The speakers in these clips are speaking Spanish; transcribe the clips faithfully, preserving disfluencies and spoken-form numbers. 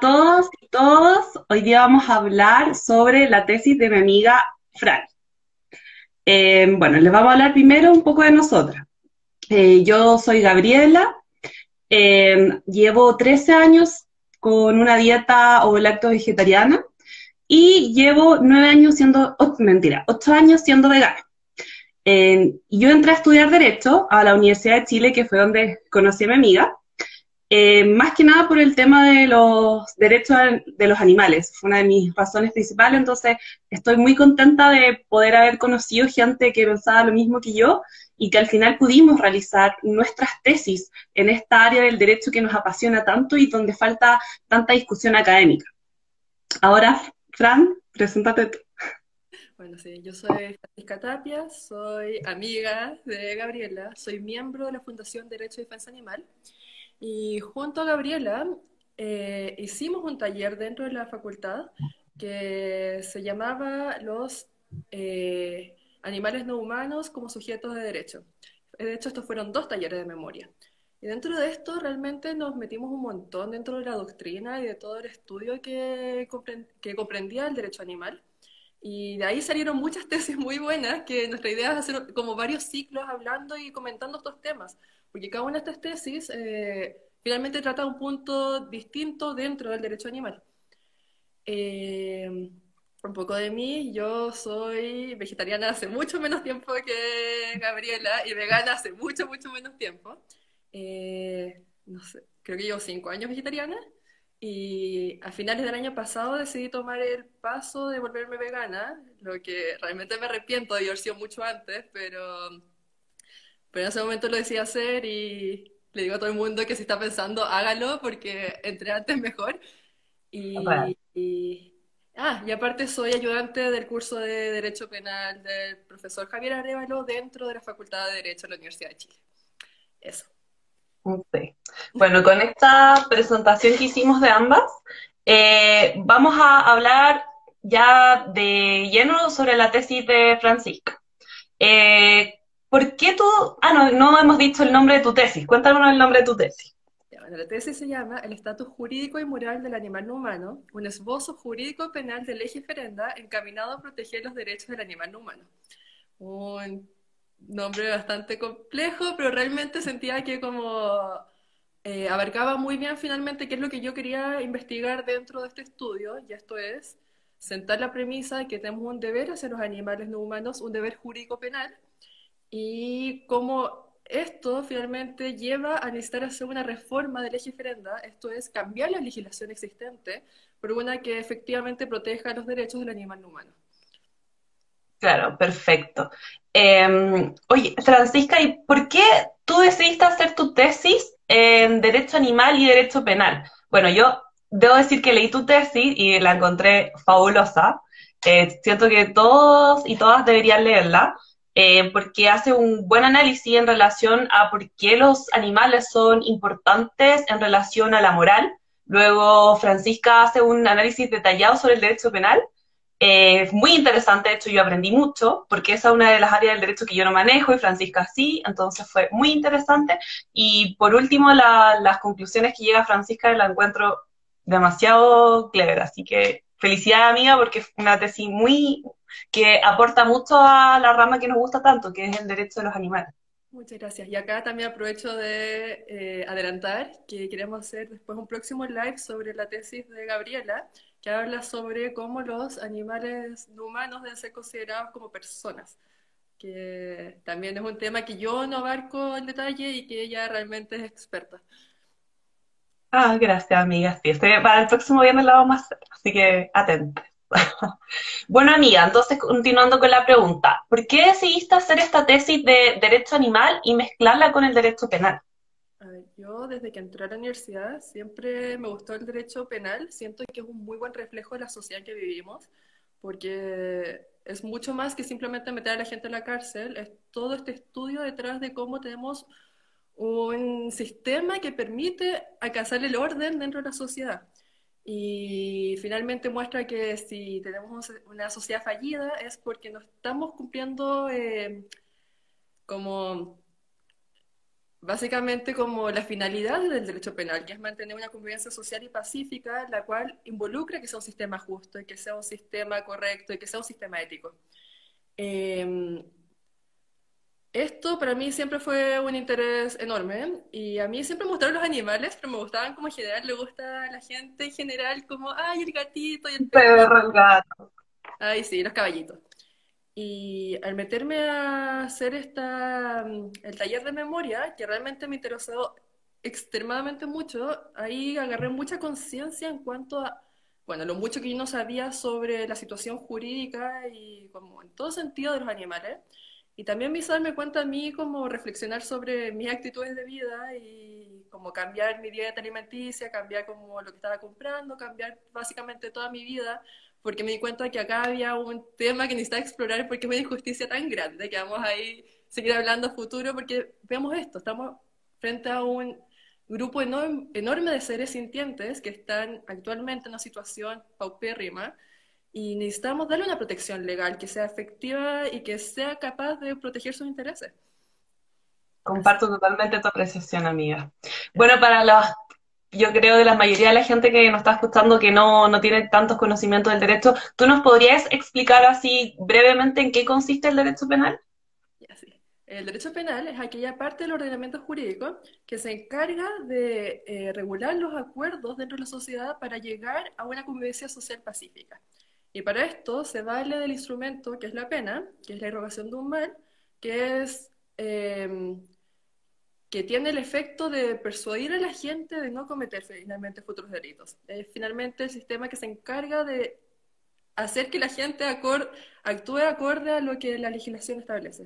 Todos y todos, hoy día vamos a hablar sobre la tesis de mi amiga Fran. Eh, bueno, les vamos a hablar primero un poco de nosotras. Eh, yo soy Gabriela, eh, llevo trece años con una dieta o lacto vegetariana y llevo nueve años siendo, oh, mentira, ocho años siendo vegana. Eh, yo entré a estudiar Derecho a la Universidad de Chile, que fue donde conocí a mi amiga. Eh, más que nada por el tema de los derechos de los animales, fue una de mis razones principales, entonces estoy muy contenta de poder haber conocido gente que pensaba lo mismo que yo y que al final pudimos realizar nuestras tesis en esta área del derecho que nos apasiona tanto y donde falta tanta discusión académica. Ahora, Fran, preséntate tú. Bueno, sí, yo soy Francisca Tapia, soy amiga de Gabriela, soy miembro de la Fundación Derecho y Defensa Animal y junto a Gabriela eh, hicimos un taller dentro de la facultad que se llamaba Los eh, animales no humanos como sujetos de derecho. De hecho, estos fueron dos talleres de memoria. Y dentro de esto realmente nos metimos un montón dentro de la doctrina y de todo el estudio que, comprend que comprendía el derecho animal. Y de ahí salieron muchas tesis muy buenas, que nuestra idea es hacer como varios ciclos hablando y comentando estos temas, porque cada una de estas tesis eh, finalmente trata un punto distinto dentro del derecho animal. Eh, un poco de mí, yo soy vegetariana hace mucho menos tiempo que Gabriela y vegana hace mucho, mucho menos tiempo. Eh, no sé, creo que llevo cinco años vegetariana y a finales del año pasado decidí tomar el paso de volverme vegana, lo que realmente me arrepiento de haber sido mucho antes, pero, pero en ese momento lo decidí hacer y le digo a todo el mundo que si está pensando, hágalo porque entre antes mejor. Real. Y, y- ah, y aparte soy ayudante del curso de Derecho Penal del profesor Javier Arévalo dentro de la Facultad de Derecho de la Universidad de Chile. Eso. Sí. Bueno, con esta presentación que hicimos de ambas, eh, vamos a hablar ya de lleno sobre la tesis de Francisca. Eh, ¿por qué tú? Ah, no, no hemos dicho el nombre de tu tesis. Cuéntanos el nombre de tu tesis. Ya, bueno, la tesis se llama El estatus jurídico y moral del animal no humano, un esbozo jurídico penal de ley ferenda encaminado a proteger los derechos del animal no humano. Un nombre bastante complejo, pero realmente sentía que como eh, abarcaba muy bien finalmente qué es lo que yo quería investigar dentro de este estudio, y esto es sentar la premisa de que tenemos un deber hacia los animales no humanos, un deber jurídico penal, y cómo esto finalmente lleva a necesitar hacer una reforma de ley ferenda, esto es cambiar la legislación existente por una que efectivamente proteja los derechos del animal no humano. Claro, perfecto. Eh, oye, Francisca, ¿y por qué tú decidiste hacer tu tesis en Derecho Animal y Derecho Penal? Bueno, yo debo decir que leí tu tesis y la encontré fabulosa. Eh, siento que todos y todas deberían leerla, eh, porque hace un buen análisis en relación a por qué los animales son importantes en relación a la moral. Luego, Francisca hace un análisis detallado sobre el derecho penal. Eh, muy interesante, de hecho yo aprendí mucho, porque esa es una de las áreas del derecho que yo no manejo y Francisca sí, entonces fue muy interesante. Y por último, la, las conclusiones que llega Francisca la encuentro demasiado clever, así que felicidades amiga, porque es una tesis muy que aporta mucho a la rama que nos gusta tanto, que es el derecho de los animales. Muchas gracias. Y acá también aprovecho de eh, adelantar que queremos hacer después un próximo live sobre la tesis de Gabriela, que habla sobre cómo los animales no humanos deben ser considerados como personas, que también es un tema que yo no abarco en detalle y que ella realmente es experta. Ah, gracias amiga, sí, este, para el próximo viernes la vamos a hacer, así que atenta. Bueno, amiga, entonces continuando con la pregunta, ¿por qué decidiste hacer esta tesis de derecho animal y mezclarla con el derecho penal? A ver, yo desde que entré a la universidad siempre me gustó el derecho penal, siento que es un muy buen reflejo de la sociedad en que vivimos, porque es mucho más que simplemente meter a la gente en la cárcel, es todo este estudio detrás de cómo tenemos un sistema que permite alcanzar el orden dentro de la sociedad. Y finalmente muestra que si tenemos una sociedad fallida es porque no estamos cumpliendo eh, como básicamente como la finalidad del derecho penal, que es mantener una convivencia social y pacífica, la cual involucra que sea un sistema justo y que sea un sistema correcto y que sea un sistema ético. Eh, Esto para mí siempre fue un interés enorme y a mí siempre me gustaron los animales, pero me gustaban como en general, le gusta a la gente en general como, ay, el gatito y el perrito, Perro, el gato. ay, sí, los caballitos. Y al meterme a hacer esta, mm, el taller de memoria, que realmente me interesó extremadamente mucho, ahí agarré mucha conciencia en cuanto a, bueno, lo mucho que yo no sabía sobre la situación jurídica y como en todo sentido de los animales. Y también me hizo darme cuenta a mí como reflexionar sobre mis actitudes de vida y como cambiar mi dieta alimenticia, cambiar como lo que estaba comprando, cambiar básicamente toda mi vida porque me di cuenta que acá había un tema que necesitaba explorar porque es una injusticia tan grande que vamos a ir seguir hablando a futuro porque veamos esto, estamos frente a un grupo enorme, enorme de seres sintientes que están actualmente en una situación paupérrima y necesitamos darle una protección legal que sea efectiva y que sea capaz de proteger sus intereses. Así Comparto totalmente tu apreciación, amiga. Bueno, para los, yo creo de la mayoría de la gente que nos está escuchando que no, no tiene tantos conocimientos del derecho, ¿tú nos podrías explicar así brevemente en qué consiste el derecho penal? Y así. El derecho penal es aquella parte del ordenamiento jurídico que se encarga de eh, regular los acuerdos dentro de la sociedad para llegar a una convivencia social pacífica. Y para esto se vale del instrumento que es la pena, que es la irrogación de un mal, que es eh, que tiene el efecto de persuadir a la gente de no cometer finalmente futuros delitos. Es finalmente el sistema que se encarga de hacer que la gente acor actúe acorde a lo que la legislación establece.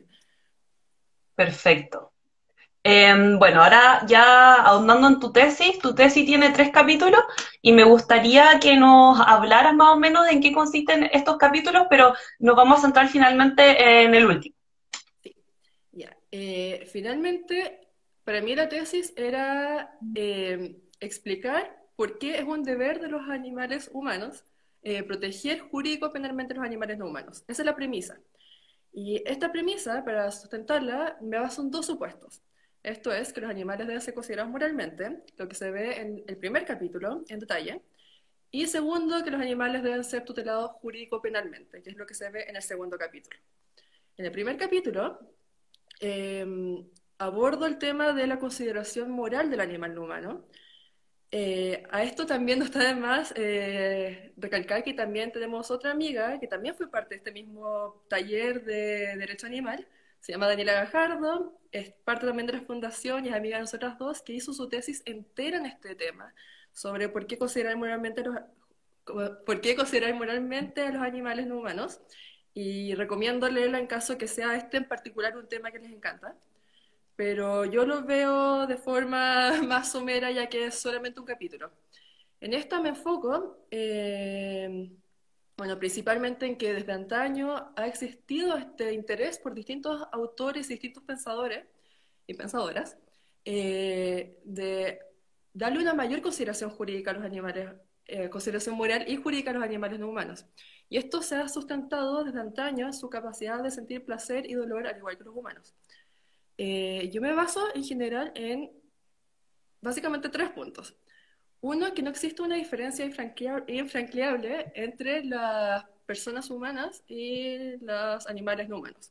Perfecto. Eh, bueno, ahora ya ahondando en tu tesis, tu tesis tiene tres capítulos y me gustaría que nos hablaras más o menos de en qué consisten estos capítulos, pero nos vamos a centrar finalmente en el último. Sí, ya. Eh, finalmente, para mí la tesis era eh, explicar por qué es un deber de los animales humanos eh, proteger jurídico penalmente a los animales no humanos. Esa es la premisa. Y esta premisa, para sustentarla, me baso en dos supuestos. Esto es que los animales deben ser considerados moralmente, lo que se ve en el primer capítulo en detalle, y segundo, que los animales deben ser tutelados jurídico-penalmente, que es lo que se ve en el segundo capítulo. En el primer capítulo eh, abordo el tema de la consideración moral del animal no humano. Eh, a esto también no está de más eh, recalcar que también tenemos otra amiga que también fue parte de este mismo taller de Derecho Animal, se llama Daniela Gajardo, es parte también de la fundación y es amiga de nosotras dos, que hizo su tesis entera en este tema, sobre por qué considerar moralmente, los, por qué considerar moralmente a los animales no humanos, y recomiendo leerla en caso que sea este en particular un tema que les encanta, pero yo lo veo de forma más somera ya que es solamente un capítulo. En esta me enfoco, eh, bueno, principalmente en que desde antaño ha existido este interés por distintos autores y distintos pensadores y pensadoras eh, de darle una mayor consideración jurídica a los animales, eh, consideración moral y jurídica a los animales no humanos. Y esto se ha sustentado desde antaño en su capacidad de sentir placer y dolor al igual que los humanos. Eh, yo me baso en general en básicamente tres puntos. Uno, que no existe una diferencia infranqueable entre las personas humanas y los animales no humanos.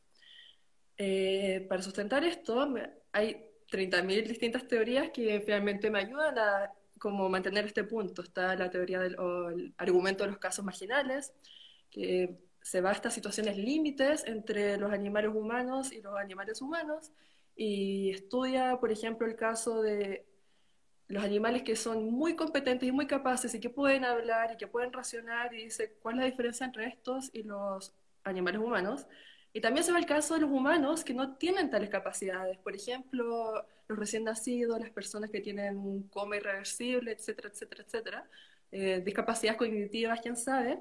Eh, para sustentar esto, me, hay treinta mil distintas teorías que finalmente me ayudan a como mantener este punto. Está la teoría del o el argumento de los casos marginales, que se va a estas situaciones límites entre los animales humanos y los animales humanos, y estudia, por ejemplo, el caso de los animales que son muy competentes y muy capaces y que pueden hablar y que pueden racionar y dice cuál es la diferencia entre estos y los animales humanos. Y también se ve el caso de los humanos que no tienen tales capacidades, por ejemplo, los recién nacidos, las personas que tienen un coma irreversible, etcétera, etcétera, etcétera, eh, discapacidades cognitivas, quién sabe.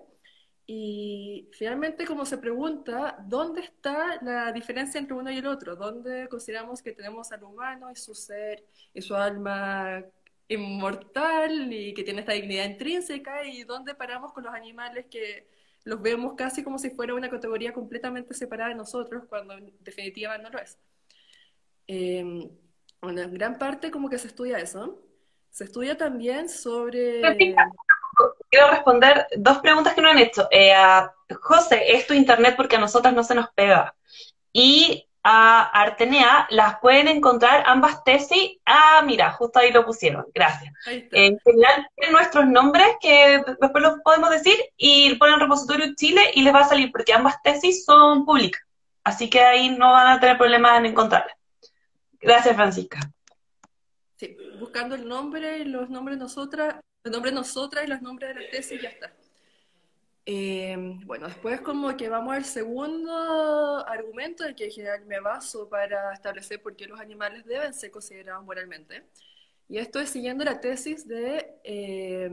Y finalmente, como se pregunta, ¿dónde está la diferencia entre uno y el otro? ¿Dónde consideramos que tenemos al humano y su ser y su alma inmortal y que tiene esta dignidad intrínseca? ¿Y dónde paramos con los animales que los vemos casi como si fuera una categoría completamente separada de nosotros, cuando en definitiva no lo es? Eh, Bueno, en gran parte como que se estudia eso. Se estudia también Francisca, sobre... quiero responder dos preguntas que no han hecho. Eh, a José, ¿es tu internet porque a nosotras no se nos pega? Y a Artenea las pueden encontrar ambas tesis. Ah, mira, justo ahí lo pusieron. Gracias. Ahí está. En general, tienen nuestros nombres que después los podemos decir y ponen repositorio Chile y les va a salir porque ambas tesis son públicas. Así que ahí no van a tener problemas en encontrarlas. Gracias, Francisca. Sí, buscando el nombre y los nombres de nosotras, los nombres de nosotras y los nombres de las tesis, ya está. Eh, bueno, después como que vamos al segundo argumento en que en general me baso para establecer por qué los animales deben ser considerados moralmente. Y esto es siguiendo la tesis de, eh,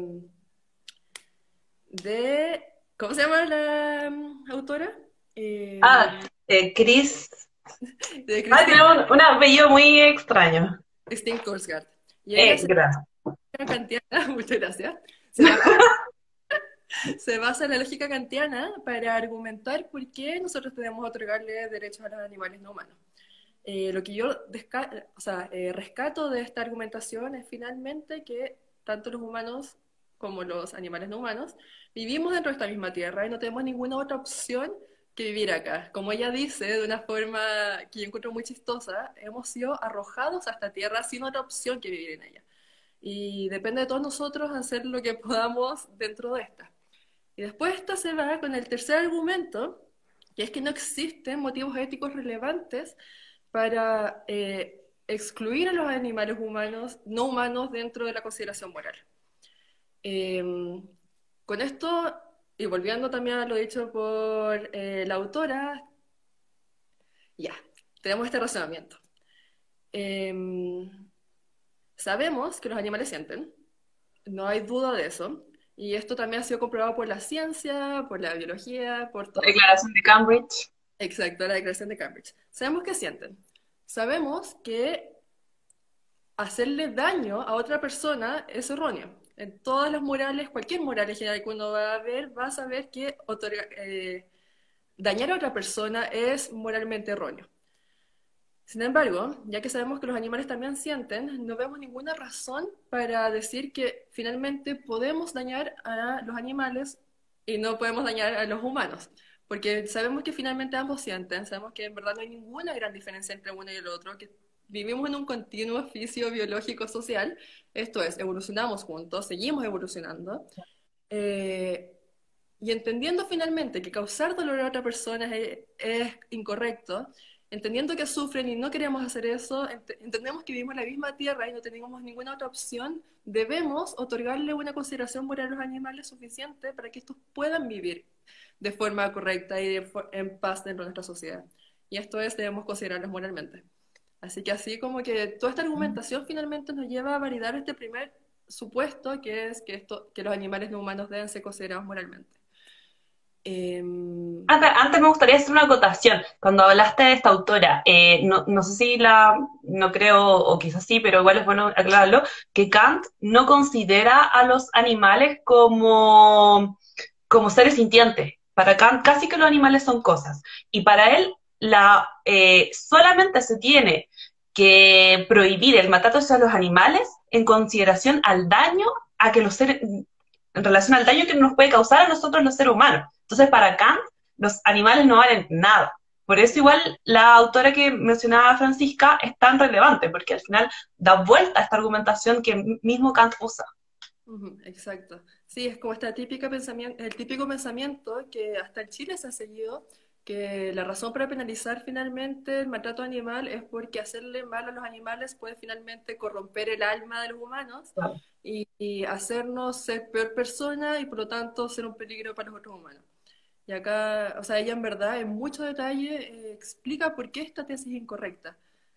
de, ¿cómo se llama la um, autora? Eh, Ah, eh, Chris. de Ah, Christine, tiene un, un apellido muy extraño. Christine Korsgaard. Y ella Eh, se gracias. kantiana, muchas gracias, se basa, se basa en la lógica kantiana para argumentar por qué nosotros debemos otorgarle derechos a los animales no humanos. Eh, lo que yo desca- o sea, eh, rescato de esta argumentación es finalmente que tanto los humanos como los animales no humanos vivimos dentro de esta misma tierra y no tenemos ninguna otra opción que vivir acá. Como ella dice, de una forma que yo encuentro muy chistosa, hemos sido arrojados a esta tierra sin otra opción que vivir en ella. Y depende de todos nosotros hacer lo que podamos dentro de esta. Y después esta se va con el tercer argumento, que es que no existen motivos éticos relevantes para eh, excluir a los animales humanos, no humanos, dentro de la consideración moral. Eh, con esto, y volviendo también a lo dicho por eh, la autora, ya, tenemos este razonamiento. Eh, Sabemos que los animales sienten, no hay duda de eso, y esto también ha sido comprobado por la ciencia, por la biología, por La todo. declaración de Cambridge. Exacto, la declaración de Cambridge. Sabemos que sienten. Sabemos que hacerle daño a otra persona es erróneo. En todas las morales, cualquier moral en general que uno va a ver, va a saber que otorga- eh, dañar a otra persona es moralmente erróneo. Sin embargo, ya que sabemos que los animales también sienten, no vemos ninguna razón para decir que finalmente podemos dañar a los animales y no podemos dañar a los humanos. Porque sabemos que finalmente ambos sienten, sabemos que en verdad no hay ninguna gran diferencia entre uno y el otro, que vivimos en un continuo oficio biológico social, esto es, evolucionamos juntos, seguimos evolucionando, eh, y entendiendo finalmente que causar dolor a otra persona es, es incorrecto, entendiendo que sufren y no queremos hacer eso, ent entendemos que vivimos en la misma tierra y no tenemos ninguna otra opción, debemos otorgarle una consideración moral a los animales suficiente para que estos puedan vivir de forma correcta y de en paz dentro de nuestra sociedad. Y esto es, debemos considerarlos moralmente. Así que así como que toda esta argumentación finalmente nos lleva a validar este primer supuesto, que es que, esto, que los animales no humanos deben ser considerados moralmente. Eh, Antes, antes me gustaría hacer una acotación. Cuando hablaste de esta autora, eh, no, no sé si la, no creo, o quizás sí, pero igual es bueno aclararlo, que Kant no considera a los animales como, como seres sintientes. Para Kant casi que los animales son cosas. Y para él la, eh, solamente se tiene que prohibir el maltrato hacia los animales en consideración al daño a que los seres, en relación al daño que nos puede causar a nosotros los seres humanos. Entonces, para Kant, los animales no valen nada. Por eso igual la autora que mencionaba Francisca es tan relevante, porque al final da vuelta a esta argumentación que mismo Kant usa. uh, exacto. Sí, es como esta típica pensamiento, el típico pensamiento que hasta en Chile se ha seguido, que la razón para penalizar finalmente el maltrato animal es porque hacerle mal a los animales puede finalmente corromper el alma de los humanos Claro. y, y hacernos ser peor persona y por lo tanto ser un peligro para los otros humanos. Y acá, o sea, ella en verdad en mucho detalle eh, explica por qué esta tesis es incorrecta.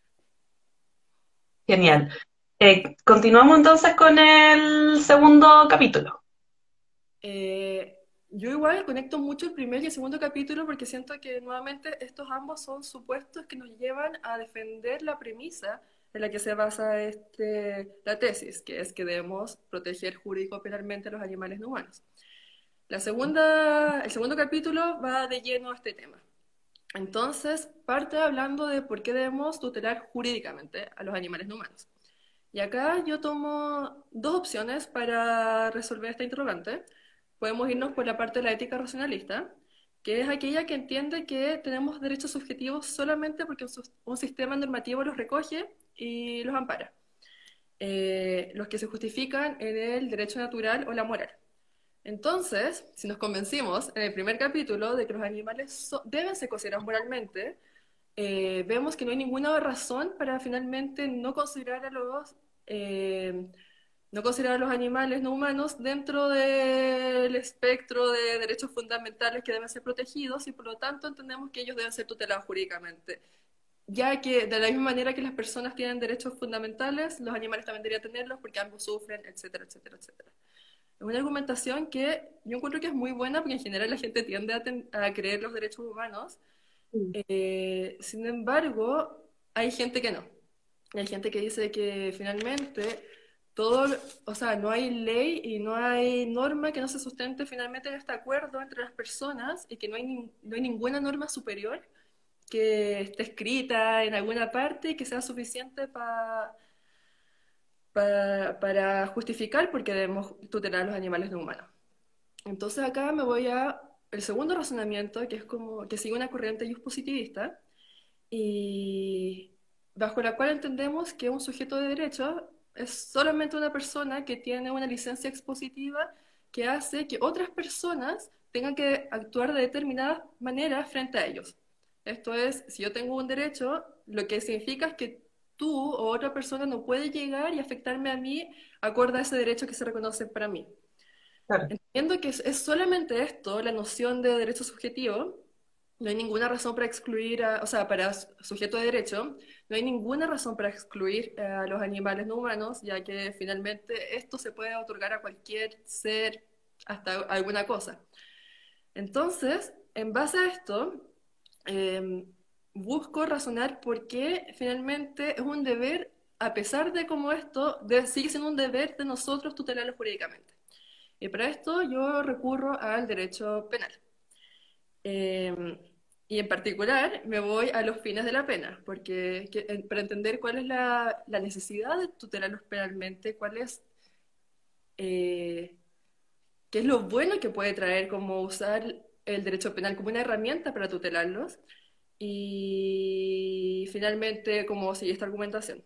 Y Genial. Eh, continuamos entonces con el segundo capítulo. eh, yo igual conecto mucho el primer y el segundo capítulo porque siento que nuevamente estos ambos son supuestos que nos llevan a defender la premisa en la que se basa este, la tesis, que es que debemos proteger jurídico-penalmente a los animales no humanos. La segunda, el segundo capítulo va de lleno a este tema. Entonces, parte hablando de por qué debemos tutelar jurídicamente a los animales no humanos. Y acá yo tomo dos opciones para resolver esta interrogante. Podemos irnos por la parte de la ética racionalista, que es aquella que entiende que tenemos derechos subjetivos solamente porque un, un sistema normativo los recoge y los ampara, eh, los que se justifican en el derecho natural o la moral. Entonces, si nos convencimos en el primer capítulo de que los animales so deben ser considerados moralmente, eh, vemos que no hay ninguna razón para finalmente no considerar a los, eh, no considerar a los animales no humanos dentro del espectro de derechos fundamentales que deben ser protegidos y por lo tanto entendemos que ellos deben ser tutelados jurídicamente. Ya que de la misma manera que las personas tienen derechos fundamentales, los animales también deberían tenerlos porque ambos sufren, etcétera, etcétera, etcétera. Es una argumentación que yo encuentro que es muy buena porque en general la gente tiende a, a creer los derechos humanos. Mm. Eh, sin embargo, hay gente que no. Hay gente que dice que finalmente todo, o sea, no hay ley y no hay norma que no se sustente finalmente en este acuerdo entre las personas y que no hay, ni- no hay ninguna norma superior que esté escrita en alguna parte y que sea suficiente pa- pa- para justificar por qué debemos tutelar a los animales no humanos. Entonces acá me voy a el segundo razonamiento, que es como que sigue una corriente positivista y bajo la cual entendemos que un sujeto de derecho es solamente una persona que tiene una licencia expositiva que hace que otras personas tengan que actuar de determinada manera frente a ellos. Esto es, si yo tengo un derecho, lo que significa es que tú o otra persona no puede llegar y afectarme a mí acorde a ese derecho que se reconoce para mí. Claro. Entiendo que es, es solamente esto, la noción de derecho subjetivo. No hay ninguna razón para excluir, a, o sea, para sujeto de derecho, no hay ninguna razón para excluir a los animales no humanos, ya que finalmente esto se puede otorgar a cualquier ser, hasta alguna cosa. Entonces, en base a esto, eh, busco razonar por qué finalmente es un deber, a pesar de cómo esto de, sigue siendo un deber de nosotros tutelarlo jurídicamente. Y para esto yo recurro al derecho penal. Eh, y en particular me voy a los fines de la pena, porque que- en- para entender cuál es la, la necesidad de tutelarlos penalmente, cuál es, eh, qué es lo bueno que puede traer como usar el derecho penal como una herramienta para tutelarlos, y finalmente cómo sigue esta argumentación.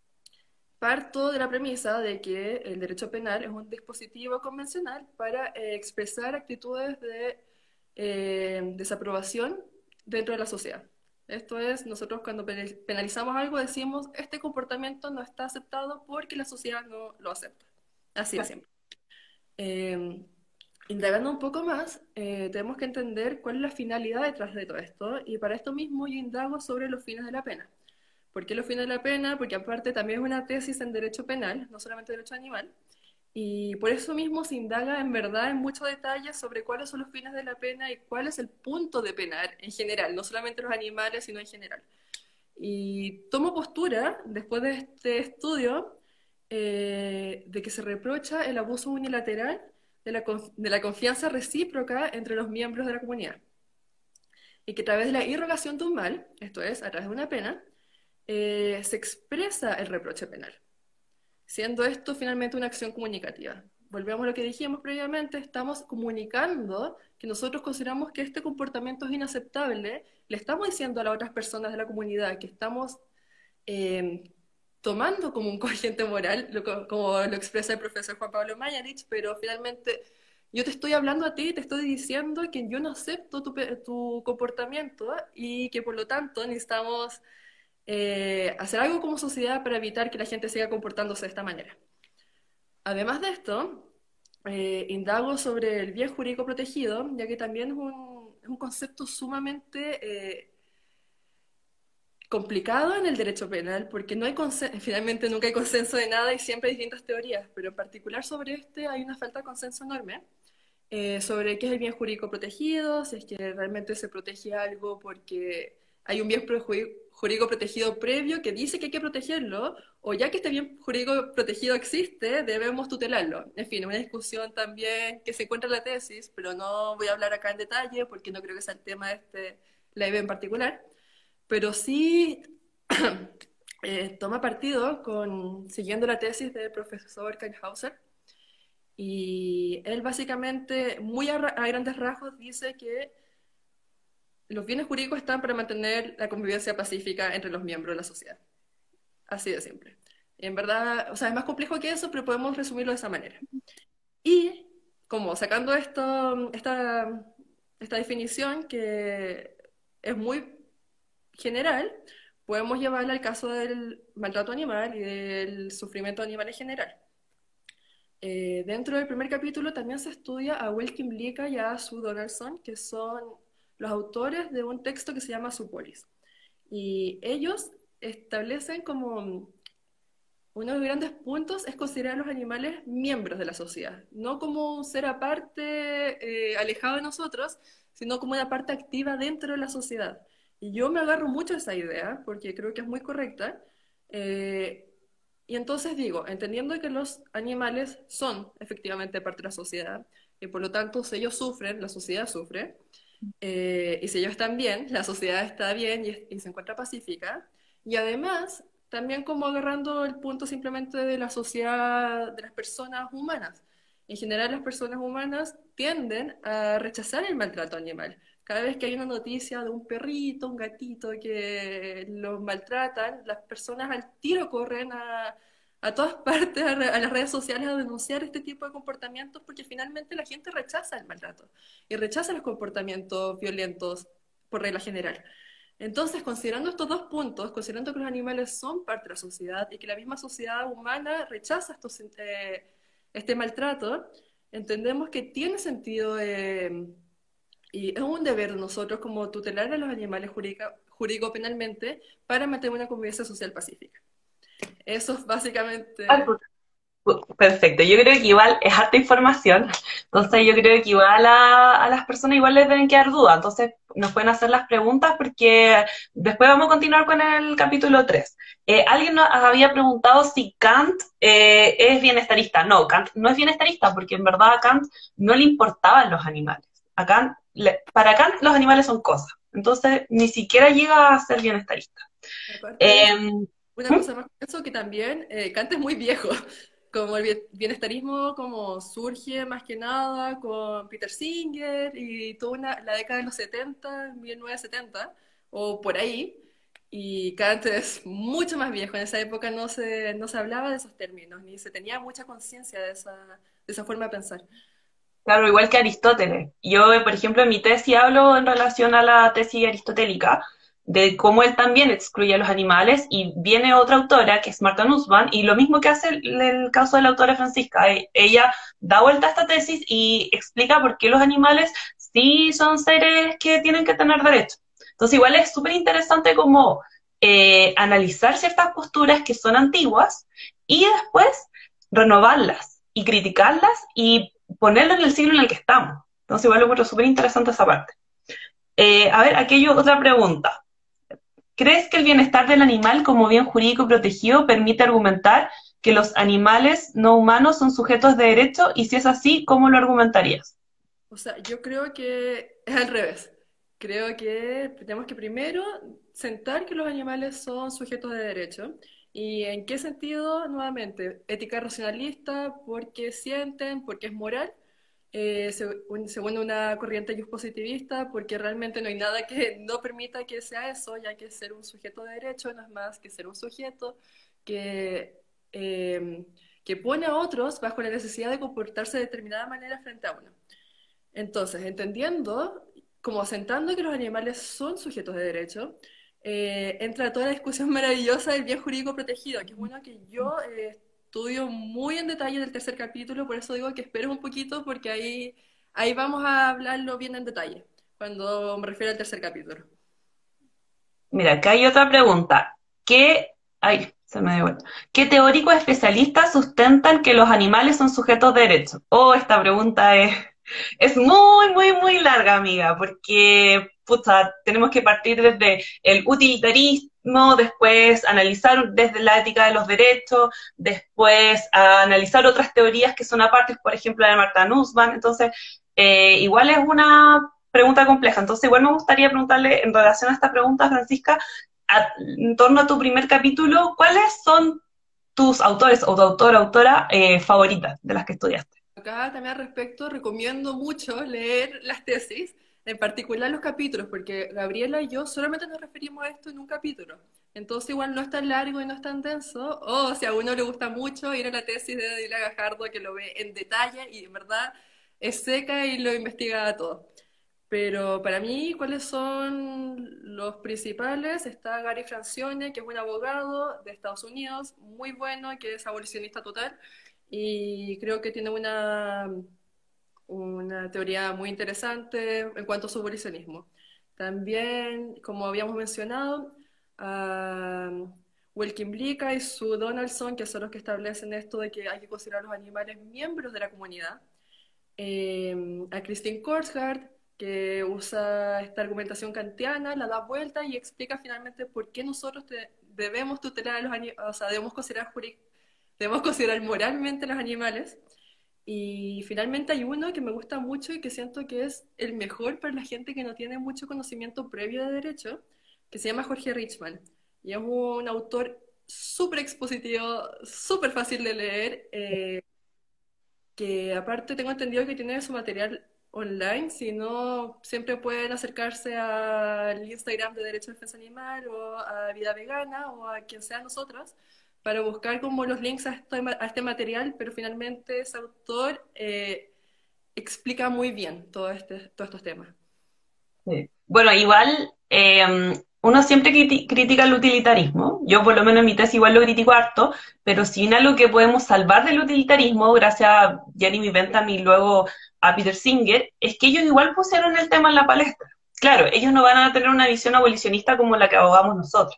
Parto de la premisa de que el derecho penal es un dispositivo convencional para eh, expresar actitudes de eh, desaprobación dentro de la sociedad. Esto es, nosotros cuando penalizamos algo decimos, este comportamiento no está aceptado porque la sociedad no lo acepta. Así es siempre. Eh, Indagando un poco más, eh, tenemos que entender cuál es la finalidad detrás de todo esto, y para esto mismo yo indago sobre los fines de la pena. ¿Por qué los fines de la pena? Porque aparte también es una tesis en derecho penal, no solamente derecho animal, y por eso mismo se indaga en verdad en mucho detalle sobre cuáles son los fines de la pena y cuál es el punto de penar en general, no solamente los animales, sino en general. Y tomo postura, después de este estudio, eh, de que se reprocha el abuso unilateral de la, de la confianza recíproca entre los miembros de la comunidad. Y que a través de la irrogación de un mal, esto es, a través de una pena, eh, se expresa el reproche penal, siendo esto finalmente una acción comunicativa. Volvemos a lo que dijimos previamente, estamos comunicando que nosotros consideramos que este comportamiento es inaceptable, le estamos diciendo a las otras personas de la comunidad que estamos eh, tomando como un corriente moral, lo, como lo expresa el profesor Juan Pablo Mayarich, pero finalmente yo te estoy hablando a ti, te estoy diciendo que yo no acepto tu, tu comportamiento y que por lo tanto necesitamos eh, hacer algo como sociedad para evitar que la gente siga comportándose de esta manera. Además de esto, eh, indago sobre el bien jurídico protegido, ya que también es un, es un concepto sumamente eh, complicado en el derecho penal, porque no hay finalmente nunca hay consenso de nada y siempre hay distintas teorías, pero en particular sobre este hay una falta de consenso enorme, eh, sobre qué es el bien jurídico protegido, si es que realmente se protege algo porque hay un bien jurídico protegido previo que dice que hay que protegerlo, o ya que este bien jurídico protegido existe, debemos tutelarlo. En fin, una discusión también que se encuentra en la tesis, pero no voy a hablar acá en detalle porque no creo que sea el tema de este, la I B en particular, pero sí eh, toma partido con, siguiendo la tesis del profesor Kalhauser, y él básicamente, muy a, a grandes rasgos, dice que los bienes jurídicos están para mantener la convivencia pacífica entre los miembros de la sociedad. Así de simple. En verdad, o sea, es más complejo que eso, pero podemos resumirlo de esa manera. Y como sacando esto, esta, esta definición que es muy general, podemos llevarla al caso del maltrato animal y del sufrimiento animal en general. Eh, dentro del primer capítulo también se estudia a Will Kimlicka y a Sue Donaldson, que son los autores de un texto que se llama Zoopolis. Y ellos establecen como uno de los grandes puntos es considerar a los animales miembros de la sociedad, no como un ser aparte, eh, alejado de nosotros, sino como una parte activa dentro de la sociedad. Y yo me agarro mucho a esa idea, porque creo que es muy correcta. Eh, y entonces digo, entendiendo que los animales son efectivamente parte de la sociedad, y por lo tanto si ellos sufren, la sociedad sufre, eh, y si ellos están bien, la sociedad está bien y, y se encuentra pacífica, y además también como agarrando el punto simplemente de la sociedad, de las personas humanas. En general las personas humanas tienden a rechazar el maltrato animal. Cada vez que hay una noticia de un perrito, un gatito que los maltratan, las personas al tiro corren a, a todas partes, a, re, a las redes sociales a denunciar este tipo de comportamientos porque finalmente la gente rechaza el maltrato y rechaza los comportamientos violentos por regla general. Entonces, considerando estos dos puntos, considerando que los animales son parte de la sociedad y que la misma sociedad humana rechaza estos, eh, este maltrato, entendemos que tiene sentido eh, y es un deber de nosotros como tutelar a los animales jurídico-penalmente para mantener una convivencia social pacífica. Eso es básicamente... Perfecto, yo creo que igual es harta información, entonces yo creo que igual a, a las personas igual les deben quedar dudas, entonces nos pueden hacer las preguntas porque después vamos a continuar con el capítulo tres. Eh, alguien nos había preguntado si Kant eh, es bienestarista. No, Kant no es bienestarista porque en verdad a Kant no le importaban los animales. A Kant, le, para Kant los animales son cosas, entonces ni siquiera llega a ser bienestarista. Aparte, Eh, una cosa más que eso, que también eh, Kant es muy viejo. Como el bienestarismo como surge más que nada con Peter Singer y toda una, la década de los setenta, mil novecientos setenta, o por ahí, y Kant es mucho más viejo. En esa época no se, no se hablaba de esos términos, ni se tenía mucha conciencia de esa, de esa forma de pensar. Claro, igual que Aristóteles. Yo, por ejemplo, en mi tesis hablo en relación a la tesis aristotélica, de cómo él también excluye a los animales, y viene otra autora, que es Marta Nussbaum, y lo mismo que hace el, el caso de la autora Francisca. Ella da vuelta a esta tesis y explica por qué los animales sí son seres que tienen que tener derechos. Entonces, igual es súper interesante como eh, analizar ciertas posturas que son antiguas y después renovarlas y criticarlas y ponerlo en el siglo en el que estamos. Entonces, igual lo encuentro súper interesante esa parte. Eh, a ver, aquí hay otra pregunta. ¿Crees que el bienestar del animal como bien jurídico protegido permite argumentar que los animales no humanos son sujetos de derecho? Y si es así, ¿cómo lo argumentarías? O sea, yo creo que es al revés. Creo que tenemos que primero sentar que los animales son sujetos de derecho. ¿Y en qué sentido? Nuevamente, ética racionalista, porque sienten, porque es moral, eh, según una corriente positivista, porque realmente no hay nada que no permita que sea eso, ya que ser un sujeto de derecho no es más que ser un sujeto que, eh, que pone a otros bajo la necesidad de comportarse de determinada manera frente a uno. Entonces, entendiendo, como asentando que los animales son sujetos de derecho, eh, entra toda la discusión maravillosa del bien jurídico protegido, que es uno que yo eh, estudio muy en detalle en el tercer capítulo, por eso digo que esperes un poquito, porque ahí, ahí vamos a hablarlo bien en detalle, cuando me refiero al tercer capítulo. Mira, acá hay otra pregunta. ¿Qué, ay, se me dio vuelta. ¿Qué teóricos especialistas sustentan que los animales son sujetos de derecho? Oh, esta pregunta es, es muy, muy, muy larga, amiga, porque puta, tenemos que partir desde el utilitarismo, después analizar desde la ética de los derechos, después analizar otras teorías que son aparte, por ejemplo, la de Marta Nussbaum. Entonces, eh, igual es una pregunta compleja. Entonces, igual me gustaría preguntarle en relación a esta pregunta, Francisca, a- en torno a tu primer capítulo, ¿cuáles son tus autores o tu autor autora eh, favoritas de las que estudiaste? Acá también al respecto recomiendo mucho leer las tesis, en particular los capítulos, porque Gabriela y yo solamente nos referimos a esto en un capítulo. Entonces igual no es tan largo y no es tan denso, o si a uno le gusta mucho ir a la tesis de Dila Gajardo, que lo ve en detalle y en verdad es seca y lo investiga todo. Pero para mí, ¿cuáles son los principales? Está Gary Francione, que es un abogado de Estados Unidos, muy bueno, que es abolicionista total, y creo que tiene una, una teoría muy interesante en cuanto a su abolicionismo. También, como habíamos mencionado, a Wilkin Blika y Sue Donaldson, que son los que establecen esto de que hay que considerar a los animales miembros de la comunidad. Eh, a Christine Korsgaard, que usa esta argumentación kantiana, la da vuelta y explica finalmente por qué nosotros te- debemos tutelar a los animales, o sea, debemos considerar, juri- debemos considerar moralmente a los animales. Y finalmente hay uno que me gusta mucho y que siento que es el mejor para la gente que no tiene mucho conocimiento previo de derecho, que se llama Jorge Richman. Y es un autor súper expositivo, súper fácil de leer, eh, que aparte tengo entendido que tiene su material online, si no, siempre pueden acercarse al Instagram de Derecho de Defensa Animal o a Vida Vegana o a quien sea nosotras para buscar como los links a este, a este material, pero finalmente ese autor eh, explica muy bien todo este, todos estos temas. Sí. Bueno, igual eh, uno siempre criti- critica el utilitarismo. Yo por lo menos en mi tesis igual lo critico harto, pero si bien algo que podemos salvar del utilitarismo, gracias a Jeremy Bentham y luego a Peter Singer, es que ellos igual pusieron el tema en la palestra. Claro, ellos no van a tener una visión abolicionista como la que abogamos nosotros,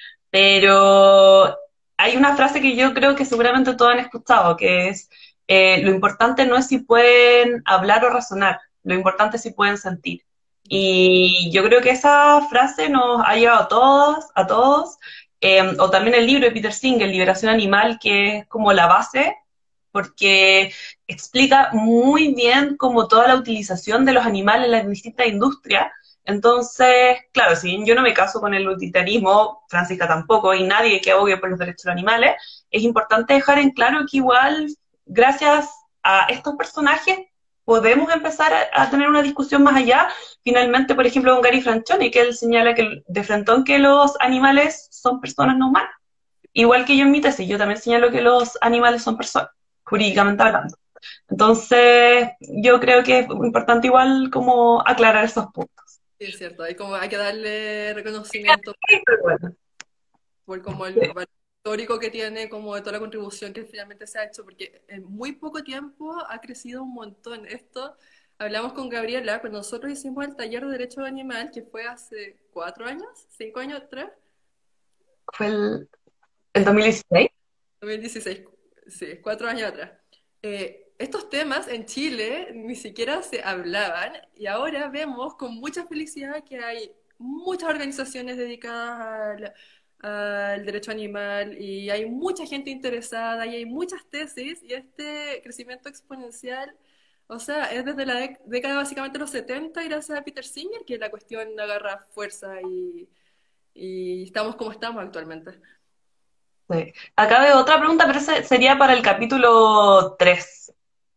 pero hay una frase que yo creo que seguramente todos han escuchado, que es, eh, lo importante no es si pueden hablar o razonar, lo importante es si pueden sentir. Y yo creo que esa frase nos ha llevado a todos, a todos, eh, o también el libro de Peter Singer, Liberación Animal, que es como la base, porque explica muy bien como toda la utilización de los animales en las distintas industrias. Entonces, claro, si bien yo no me caso con el utilitarismo, Francisca tampoco, y nadie que abogue por los derechos de los animales, es importante dejar en claro que igual, gracias a estos personajes, podemos empezar a, a tener una discusión más allá. Finalmente, por ejemplo, con Gary Franchoni, que él señala que de frentón que los animales son personas no humanas. Igual que yo en mi tesis, yo también señalo que los animales son personas, jurídicamente hablando. Entonces, yo creo que es importante igual como aclarar esos puntos. Sí, es cierto, hay, como, hay que darle reconocimiento Pero bueno, por como el sí, valor histórico que tiene, como de toda la contribución que finalmente se ha hecho, porque en muy poco tiempo ha crecido un montón. Esto hablamos con Gabriela, cuando nosotros hicimos el taller de Derecho Animal, que fue hace cuatro años, cinco años atrás, fue el, el dos mil dieciséis. dos mil dieciséis, sí, cuatro años atrás. Eh, estos temas en Chile ni siquiera se hablaban y ahora vemos con mucha felicidad que hay muchas organizaciones dedicadas al, al derecho animal y hay mucha gente interesada y hay muchas tesis y este crecimiento exponencial, o sea, es desde la dec- década básicamente de los setenta y gracias a Peter Singer que la cuestión agarra fuerza y, y estamos como estamos actualmente. Sí. Acá veo otra pregunta, pero ese sería para el capítulo tres,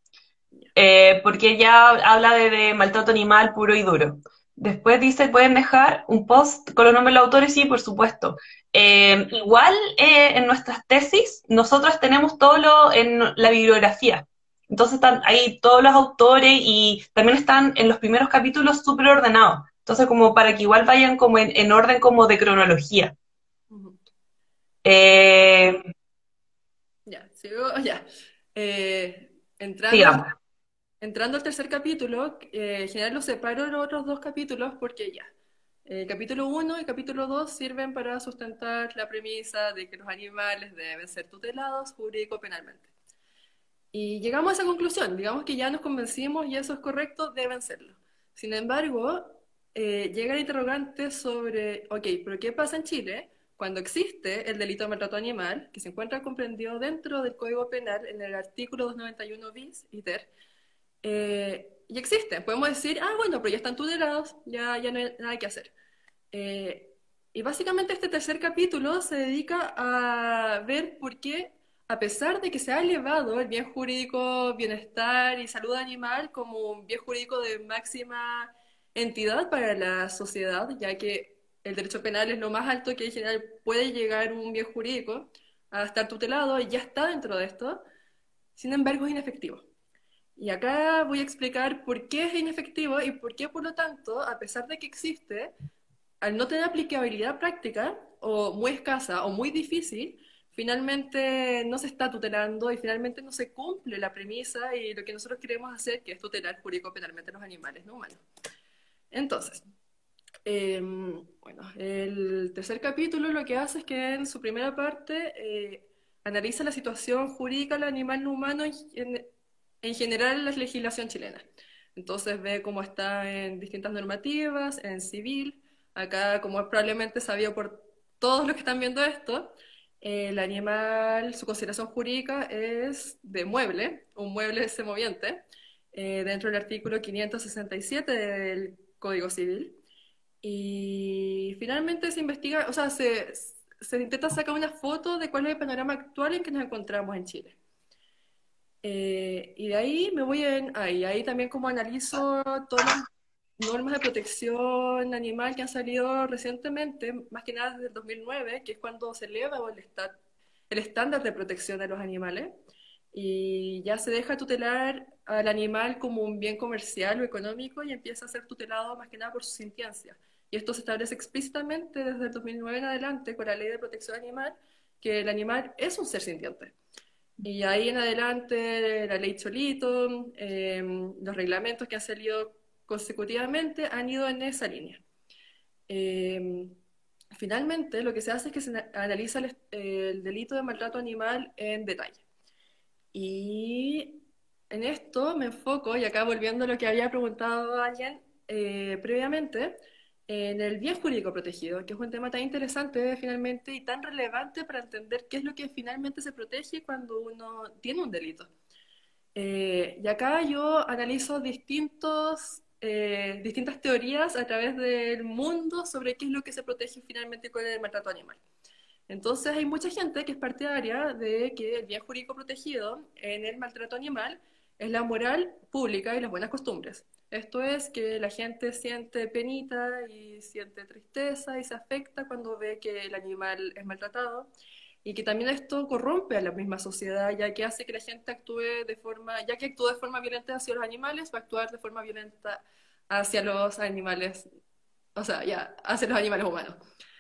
eh, porque ya habla de, de maltrato animal puro y duro. Después dice, pueden dejar un post con los nombres de los autores, sí, por supuesto. Eh, igual eh, en nuestras tesis, nosotros tenemos todo lo en la bibliografía. Entonces están ahí todos los autores y también están en los primeros capítulos súper ordenados. Entonces como para que igual vayan como en, en orden como de cronología. Ujú. Eh, Ya, sigo, ya. Eh, entrando al, digamos. entrando al tercer capítulo, eh, en general los separo en los otros dos capítulos porque ya. El capítulo uno y capítulo dos sirven para sustentar la premisa de que los animales deben ser tutelados jurídico-penalmente. Y llegamos a esa conclusión, digamos que ya nos convencimos y eso es correcto, deben serlo. Sin embargo, eh, llega el interrogante sobre, ok, pero ¿qué pasa en Chile cuando existe el delito de maltrato animal, que se encuentra comprendido dentro del Código Penal en el artículo doscientos noventa y uno bis y ter, eh, y existen. Podemos decir, ah, bueno, pero ya están tutelados, ya, ya no hay nada que hacer. Eh, y básicamente este tercer capítulo se dedica a ver por qué, a pesar de que se ha elevado el bien jurídico, bienestar y salud animal como un bien jurídico de máxima entidad para la sociedad, ya que el derecho penal es lo más alto que en general puede llegar un bien jurídico a estar tutelado y ya está dentro de esto, sin embargo es inefectivo. Y acá voy a explicar por qué es inefectivo y por qué, por lo tanto, a pesar de que existe, al no tener aplicabilidad práctica, o muy escasa, o muy difícil, finalmente no se está tutelando y finalmente no se cumple la premisa y lo que nosotros queremos hacer, que es tutelar jurídico-penalmente a los animales no humanos. Entonces, eh, bueno, el tercer capítulo lo que hace es que en su primera parte eh, analiza la situación jurídica del animal no humano en, en general en la legislación chilena. Entonces ve cómo está en distintas normativas, en civil. Acá, como es probablemente sabido por todos los que están viendo esto, eh, el animal, su consideración jurídica es de mueble, un mueble semoviente, eh, dentro del artículo quinientos sesenta y siete del Código Civil. Y finalmente se investiga, o sea, se, se intenta sacar una foto de cuál es el panorama actual en que nos encontramos en Chile. Eh, y de ahí me voy en, ahí, ahí también como analizo todas las normas de protección animal que han salido recientemente, más que nada desde el dos mil nueve, que es cuando se eleva el, estat, el estándar de protección de los animales, y ya se deja tutelar al animal como un bien comercial o económico y empieza a ser tutelado más que nada por su sintiencia. Y esto se establece explícitamente desde el dos mil nueve en adelante con la Ley de Protección Animal, que el animal es un ser sintiente. Y ahí en adelante, la ley Cholito, eh, los reglamentos que han salido consecutivamente han ido en esa línea. Eh, finalmente, lo que se hace es que se analiza el, el delito de maltrato animal en detalle. Y en esto me enfoco, y acá volviendo a lo que había preguntado alguien eh, previamente, en el bien jurídico protegido, que es un tema tan interesante finalmente y tan relevante para entender qué es lo que finalmente se protege cuando uno tiene un delito. Eh, y acá yo analizo distintos, eh, distintas teorías a través del mundo sobre qué es lo que se protege finalmente con el maltrato animal. Entonces hay mucha gente que es partidaria de que el bien jurídico protegido en el maltrato animal es la moral pública y las buenas costumbres. Esto es que la gente siente penita y siente tristeza y se afecta cuando ve que el animal es maltratado y que también esto corrompe a la misma sociedad, ya que hace que la gente actúe de forma, ya que actúa de forma violenta hacia los animales, va a actuar de forma violenta hacia los animales, o sea, ya, hacia los animales humanos.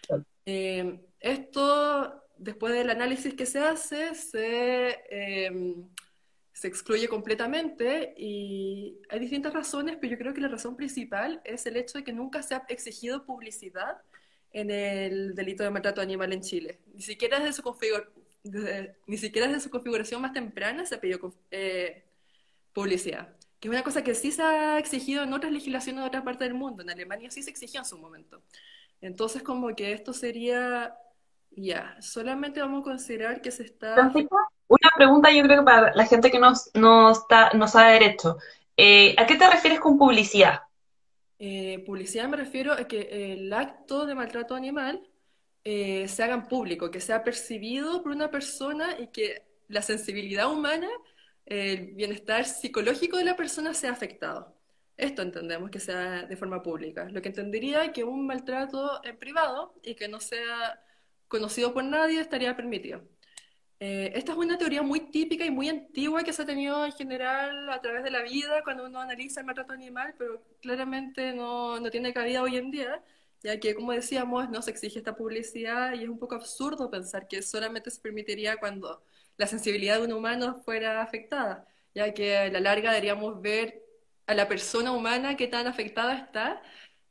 Eh, esto, después del análisis que se hace, se, eh, se excluye completamente y hay distintas razones, pero yo creo que la razón principal es el hecho de que nunca se ha exigido publicidad en el delito de maltrato animal en Chile. Ni siquiera desde su, configura desde, ni siquiera desde su configuración más temprana se ha pedido eh, publicidad, que es una cosa que sí se ha exigido en otras legislaciones de otras partes del mundo. En Alemania sí se exigió en su momento. Entonces, como que esto sería, ya, solamente vamos a considerar que se está... Francisca, una pregunta yo creo que para la gente que no, no, está, no sabe derecho. Eh, ¿a qué te refieres con publicidad? Eh, publicidad me refiero a que el acto de maltrato animal eh, se haga en público, que sea percibido por una persona y que la sensibilidad humana, el bienestar psicológico de la persona sea afectado. Esto entendemos que sea de forma pública. Lo que entendería que un maltrato en privado y que no sea conocido por nadie estaría permitido. Eh, esta es una teoría muy típica y muy antigua que se ha tenido en general a través de la vida cuando uno analiza el maltrato animal, pero claramente no, no tiene cabida hoy en día, ya que, como decíamos, no se exige esta publicidad y es un poco absurdo pensar que solamente se permitiría cuando la sensibilidad de un humano fuera afectada, ya que a la larga deberíamos ver a la persona humana qué tan afectada está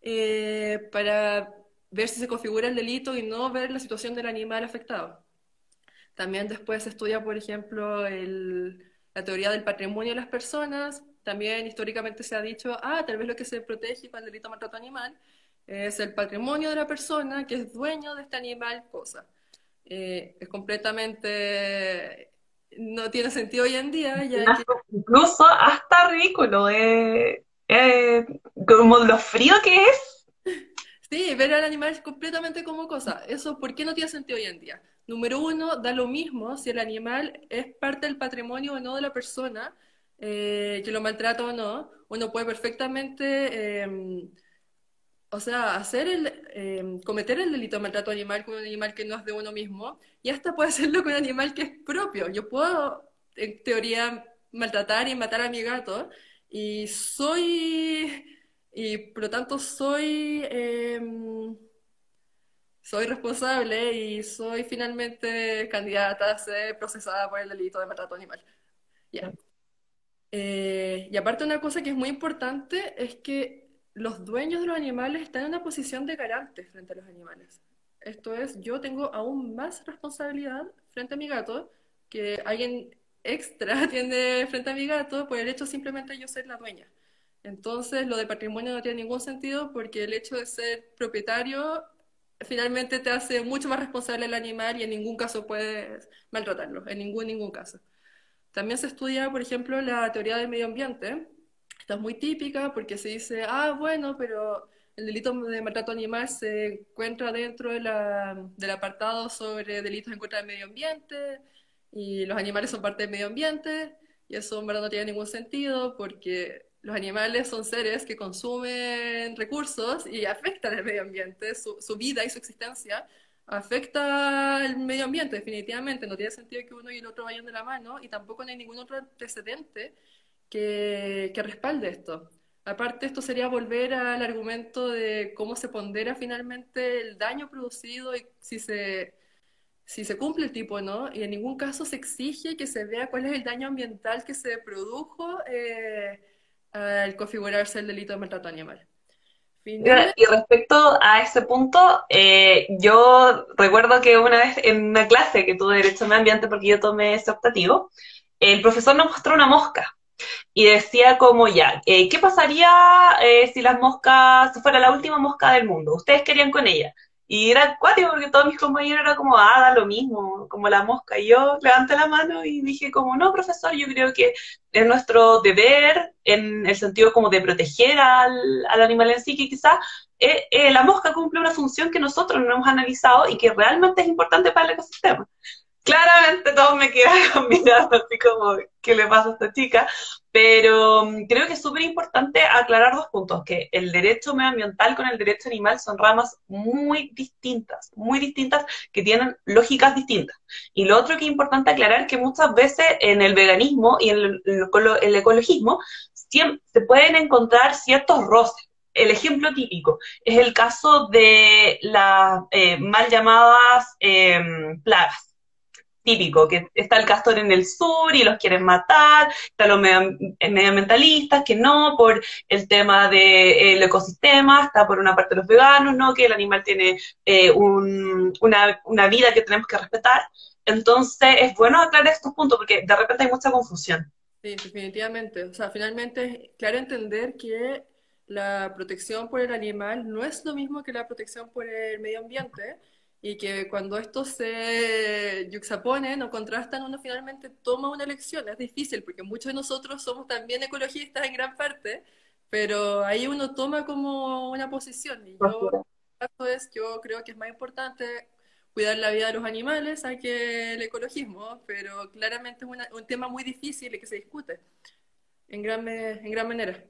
eh, para ver si se configura el delito y no ver la situación del animal afectado. También después se estudia, por ejemplo, el, la teoría del patrimonio de las personas. También históricamente se ha dicho, ah, tal vez lo que se protege con el delito de maltrato animal es el patrimonio de la persona que es dueño de este animal, cosa. Eh, es completamente... no tiene sentido hoy en día, ya que... Incluso hasta ridículo. Eh. Eh, como lo frío que es. Sí, ver al animal completamente como cosa. Eso, ¿por qué no tiene sentido hoy en día? Número uno, da lo mismo si el animal es parte del patrimonio o no de la persona, eh, que lo maltrata o no. Uno puede perfectamente, eh, o sea, hacer el, eh, cometer el delito de maltrato animal con un animal que no es de uno mismo, y hasta puede hacerlo con un animal que es propio. Yo puedo, en teoría, maltratar y matar a mi gato, y soy, y por lo tanto soy, em, soy responsable y soy finalmente candidata a ser procesada por el delito de maltrato animal. Ya. Eh, y aparte una cosa que es muy importante es que los dueños de los animales están en una posición de garante frente a los animales. Esto es, yo tengo aún más responsabilidad frente a mi gato que alguien extra tiene frente a mi gato por el hecho simplemente de yo ser la dueña. Entonces, lo de patrimonio no tiene ningún sentido porque el hecho de ser propietario finalmente te hace mucho más responsable del animal y en ningún caso puedes maltratarlo, en ningún, ningún caso. También se estudia, por ejemplo, la teoría del medio ambiente. Esta es muy típica porque se dice, ah, bueno, pero el delito de maltrato animal se encuentra dentro de la, del apartado sobre delitos en contra del medio ambiente y los animales son parte del medio ambiente y eso en verdad no tiene ningún sentido porque los animales son seres que consumen recursos y afectan el medio ambiente, su, su vida y su existencia afecta al medio ambiente, definitivamente. No tiene sentido que uno y el otro vayan de la mano y tampoco no hay ningún otro antecedente que, que respalde esto. Aparte, esto sería volver al argumento de cómo se pondera finalmente el daño producido y si se, si se cumple el tipo o no, y en ningún caso se exige que se vea cuál es el daño ambiental que se produjo eh, al configurarse el delito de maltrato animal. Mira, Finalmente, y respecto a ese punto, eh, yo recuerdo que una vez en una clase que tuve Derecho al Medio Ambiente, porque yo tomé ese optativo, el profesor nos mostró una mosca y decía como ya, eh, ¿qué pasaría eh, si las moscas, si fuera la última mosca del mundo? ¿Ustedes querían con ella? Y era acuático porque todos mis compañeros eran como, ah, da lo mismo, como la mosca. Y yo levanté la mano y dije como, no, profesor, yo creo que es nuestro deber, en el sentido como de proteger al, al animal en sí, que quizás eh, eh, la mosca cumple una función que nosotros no hemos analizado y que realmente es importante para el ecosistema. Claramente todos me quedan mirando así como, ¿qué le pasa a esta chica? Pero um, creo que es súper importante aclarar dos puntos, que el derecho medioambiental con el derecho animal son ramas muy distintas, muy distintas, que tienen lógicas distintas. Y lo otro que es importante aclarar es que muchas veces en el veganismo y en el, el ecologismo siempre, se pueden encontrar ciertos roces. El ejemplo típico es el caso de las eh, mal llamadas eh, plagas típico, que está el castor en el sur y los quieren matar, están los medioambientalistas que no, por el tema del de, ecosistema, está por una parte los veganos, no, que el animal tiene eh, un, una, una vida que tenemos que respetar. Entonces es bueno aclarar estos puntos porque de repente hay mucha confusión. sí, definitivamente. O sea, finalmente es claro entender que la protección por el animal no es lo mismo que la protección por el medio ambiente y que cuando estos se yuxtaponen o contrastan, uno finalmente toma una elección. Es difícil porque muchos de nosotros somos también ecologistas en gran parte, pero ahí uno toma como una posición y yo, caso es, yo creo que es más importante cuidar la vida de los animales a que el ecologismo, pero claramente es una- un tema muy difícil y que se discute en gran, me- en gran manera.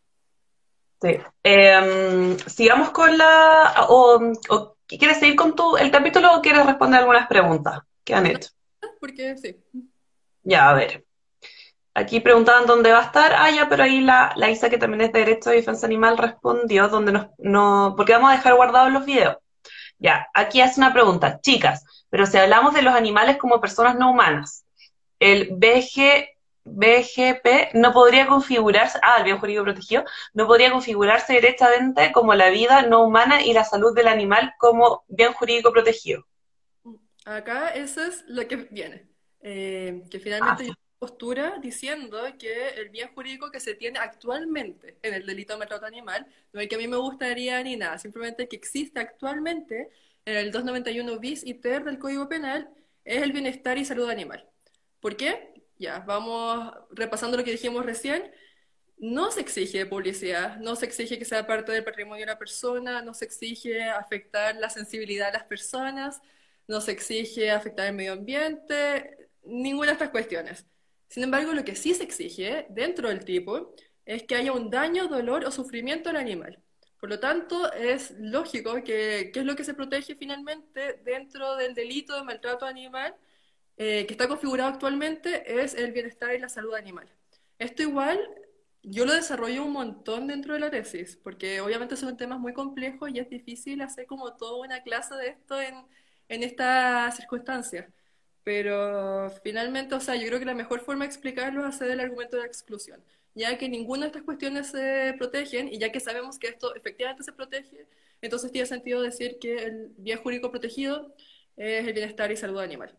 Sí. Eh, sigamos con la... O, o, ¿quieres seguir con tu, el capítulo o quieres responder algunas preguntas que han No, hecho? porque sí. Ya, a ver. Aquí preguntaban dónde va a estar. Ah, ya, pero ahí la, la Isa, que también es de Derecho de Defensa Animal, respondió dónde nos, no, porque vamos a dejar guardados los videos. Ya, aquí hace una pregunta. Chicas, pero si hablamos de los animales como personas no humanas, el B G, B G P no podría configurarse, ah, el bien jurídico protegido, no podría configurarse directamente como la vida no humana y la salud del animal como bien jurídico protegido. Acá eso es lo que viene. Eh, que Ah, finalmente yo postura diciendo que el bien jurídico que se tiene actualmente en el delito de maltrato animal, no es que a mí me gustaría ni nada, simplemente que existe actualmente en el doscientos noventa y uno bis y ter del Código Penal, es el bienestar y salud animal. ¿Por qué? Ya, vamos repasando lo que dijimos recién. No se exige publicidad, no se exige que sea parte del patrimonio de la persona, no se exige afectar la sensibilidad de las personas, no se exige afectar el medio ambiente, ninguna de estas cuestiones. Sin embargo, lo que sí se exige dentro del tipo es que haya un daño, dolor o sufrimiento al animal. Por lo tanto, es lógico que, ¿qué es lo que se protege finalmente dentro del delito de maltrato animal eh, que está configurado actualmente? Es el bienestar y la salud animal. Esto igual yo lo desarrollo un montón dentro de la tesis, porque obviamente son temas muy complejos y es difícil hacer como toda una clase de esto en, en estas circunstancias. Pero finalmente, o sea, yo creo que la mejor forma de explicarlo es hacer el argumento de la exclusión, ya que ninguna de estas cuestiones se protegen y ya que sabemos que esto efectivamente se protege, entonces tiene sentido decir que el bien jurídico protegido es el bienestar y salud animal.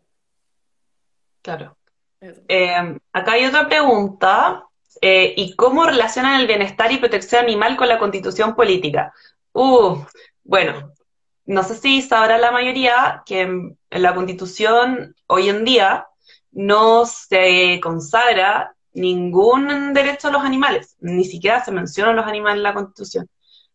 Claro. Eso. Eh, acá hay otra pregunta. Eh, ¿y cómo relacionan el bienestar y protección animal con la constitución política? Uh, bueno, no sé si sabrá la mayoría que en, en la constitución hoy en día no se consagra ningún derecho a los animales, ni siquiera se mencionan los animales en la constitución.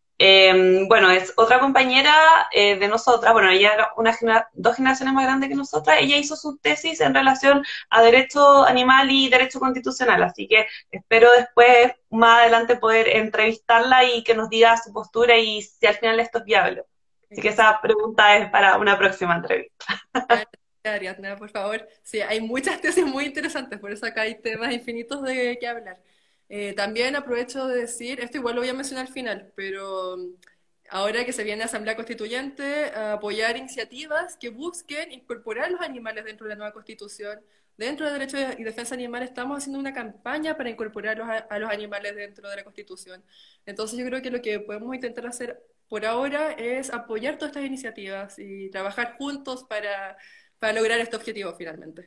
Eh, bueno, es otra compañera eh, de nosotras, bueno, ella era una genera- dos generaciones más grande que nosotras, ella hizo su tesis en relación a derecho animal y derecho constitucional, así que espero después, más adelante, poder entrevistarla y que nos diga su postura y si al final esto es viable. Así que Eso. esa pregunta es para una próxima entrevista. Gracias, Ariadna, por favor. Sí, hay muchas tesis muy interesantes, por eso acá hay temas infinitos de qué hablar. Eh, también aprovecho de decir, esto igual lo voy a mencionar al final, pero mm, ahora que se viene Asamblea Constituyente, a apoyar iniciativas que busquen incorporar los animales dentro de la nueva Constitución. Dentro de Derecho y Defensa Animal estamos haciendo una campaña para incorporar los a, a los animales dentro de la Constitución. Entonces yo creo que lo que podemos intentar hacer por ahora es apoyar todas estas iniciativas y trabajar juntos para, para lograr este objetivo finalmente.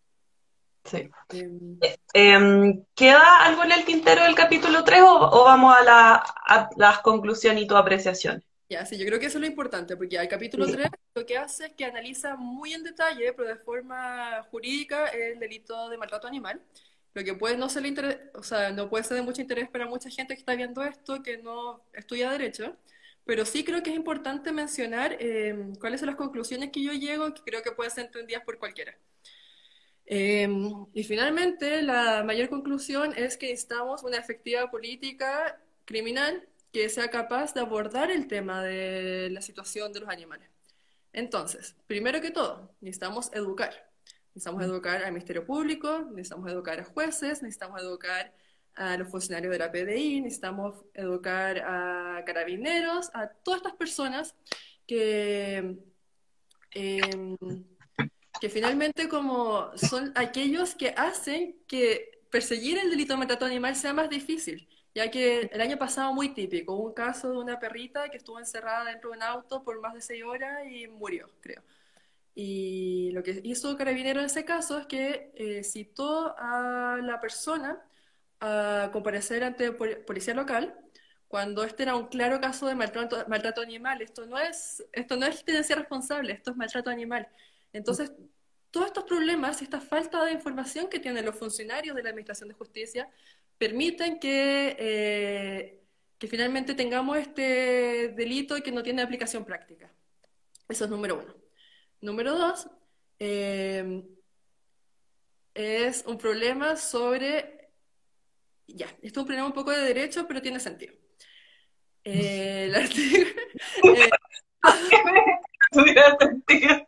Sí. Eh, Eh, ¿queda algo en el tintero del capítulo tres o, o vamos a, la, a las conclusiones y tu apreciación? ya, sí, yo creo que eso es lo importante, porque el capítulo tres lo que hace es que analiza muy en detalle, pero de forma jurídica, el delito de maltrato animal. Lo que puede no ser interés, o sea, no puede ser de mucho interés para mucha gente que está viendo esto, que no estudia derecho, pero sí creo que es importante mencionar eh, cuáles son las conclusiones que yo llego, que creo que pueden ser entendidas por cualquiera. Eh, y finalmente, la mayor conclusión es que necesitamos una efectiva política criminal que sea capaz de abordar el tema de la situación de los animales. Entonces, primero que todo, necesitamos educar. Necesitamos educar al Ministerio Público, necesitamos educar a jueces, necesitamos educar a los funcionarios de la P D I, necesitamos educar a carabineros, a todas estas personas que... Eh, que finalmente como son aquellos que hacen que perseguir el delito de maltrato animal sea más difícil, ya que el año pasado muy típico, hubo un caso de una perrita que estuvo encerrada dentro de un auto por más de seis horas y murió, creo. Y lo que hizo Carabinero en ese caso es que eh, citó a la persona a comparecer ante policía local cuando este era un claro caso de maltrato, maltrato animal. Esto no es, esto no es tenencia responsable, esto es maltrato animal. Entonces, todos estos problemas y esta falta de información que tienen los funcionarios de la Administración de Justicia permiten que, eh, que finalmente tengamos este delito que no tiene aplicación práctica. Eso es número uno. Número dos, eh, es un problema sobre, ya, esto es un problema un poco de derecho, pero tiene sentido. Eh, el artículo, eh, Tuviera sentido.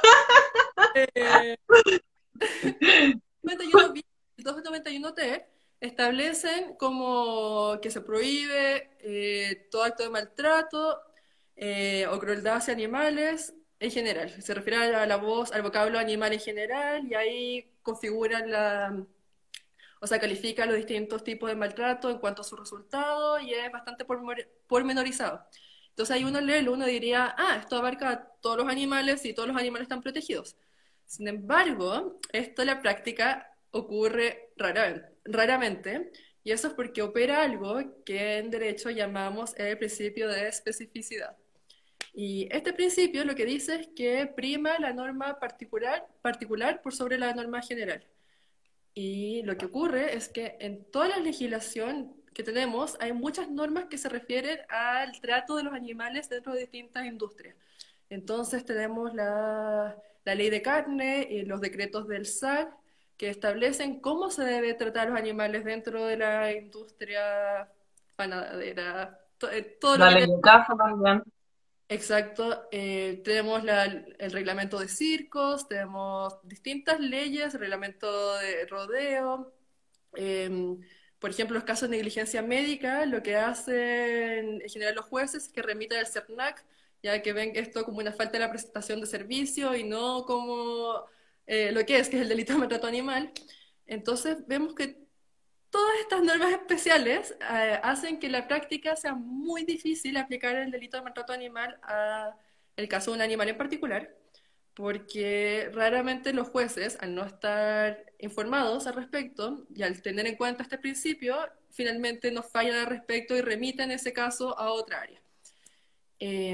eh, noventa y uno bis y doscientos noventa y uno T establecen como que se prohíbe eh, todo acto de maltrato eh, o crueldad hacia animales en general. Se refiere a la voz, al vocablo animal en general y ahí configuran la, o sea, califica los distintos tipos de maltrato en cuanto a su resultado y es bastante pormenor- pormenorizado. Entonces ahí uno lee, uno diría, ah, esto abarca a todos los animales y todos los animales están protegidos. Sin embargo, esto en la práctica ocurre rara- raramente y eso es porque opera algo que en derecho llamamos el principio de especificidad. Y este principio lo que dice es que prima la norma particular, particular por sobre la norma general. Y lo que ocurre es que en toda la legislación que tenemos, hay muchas normas que se refieren al trato de los animales dentro de distintas industrias. Entonces tenemos la, la ley de carne y los decretos del S A C que establecen cómo se debe tratar a los animales dentro de la industria panadera, to- eh, todo lo La que ley te... de caza también. Exacto, eh, tenemos la- el reglamento de circos, tenemos distintas leyes, reglamento de rodeo, eh, por ejemplo, los casos de negligencia médica, lo que hacen en general los jueces es que remitan al CERNAC, ya que ven esto como una falta de la prestación de servicio y no como eh, lo que es, que es el delito de maltrato animal. Entonces vemos que todas estas normas especiales eh, hacen que la práctica sea muy difícil aplicar el delito de maltrato animal a el caso de un animal en particular, porque raramente los jueces, al no estar informados al respecto y al tener en cuenta este principio, finalmente nos fallan al respecto y remiten ese caso a otra área. Eh,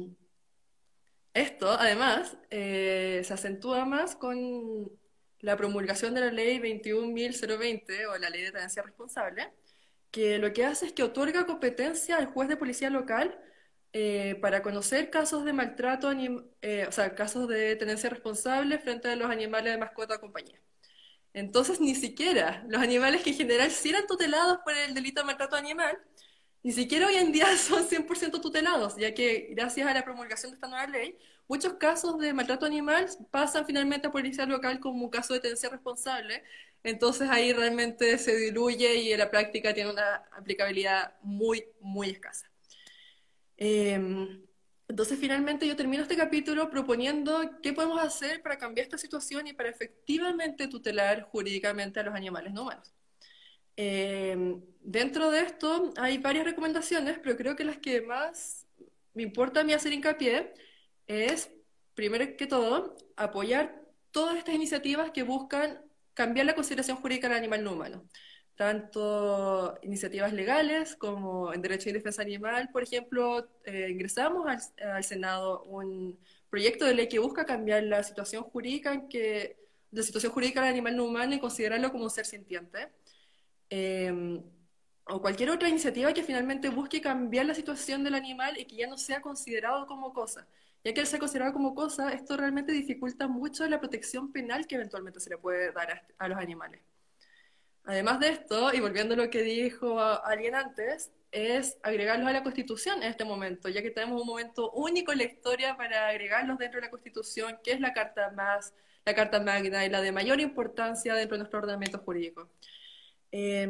Esto, además, eh, se acentúa más con la promulgación de la ley veintiún mil veinte o la ley de tenencia responsable, que lo que hace es que otorga competencia al juez de policía local eh, para conocer casos de maltrato, anim- eh, o sea, casos de tenencia responsable frente a los animales de mascota o compañía. Entonces, ni siquiera los animales que en general sí eran tutelados por el delito de maltrato animal, ni siquiera hoy en día son cien por ciento tutelados, ya que gracias a la promulgación de esta nueva ley, muchos casos de maltrato animal pasan finalmente a policía local como un caso de tenencia responsable. Entonces ahí realmente se diluye y en la práctica tiene una aplicabilidad muy, muy escasa. Eh, entonces, finalmente yo termino este capítulo proponiendo qué podemos hacer para cambiar esta situación y para efectivamente tutelar jurídicamente a los animales no humanos. Eh, dentro de esto hay varias recomendaciones, pero creo que las que más me importa a mí hacer hincapié es, primero que todo, apoyar todas estas iniciativas que buscan cambiar la consideración jurídica del animal no humano. Tanto iniciativas legales como en derecho y defensa animal. Por ejemplo, eh, ingresamos al, al Senado un proyecto de ley que busca cambiar la situación jurídica en que, la situación jurídica del animal no humano y considerarlo como un ser sintiente eh, o cualquier otra iniciativa que finalmente busque cambiar la situación del animal y que ya no sea considerado como cosa. Ya que al ser considerado como cosa, esto realmente dificulta mucho la protección penal que eventualmente se le puede dar a, a los animales. Además de esto, y volviendo a lo que dijo alguien antes, es agregarlos a la Constitución en este momento, ya que tenemos un momento único en la historia para agregarlos dentro de la Constitución, que es la Carta más, la Carta Magna y la de mayor importancia dentro de nuestro ordenamiento jurídico. Eh,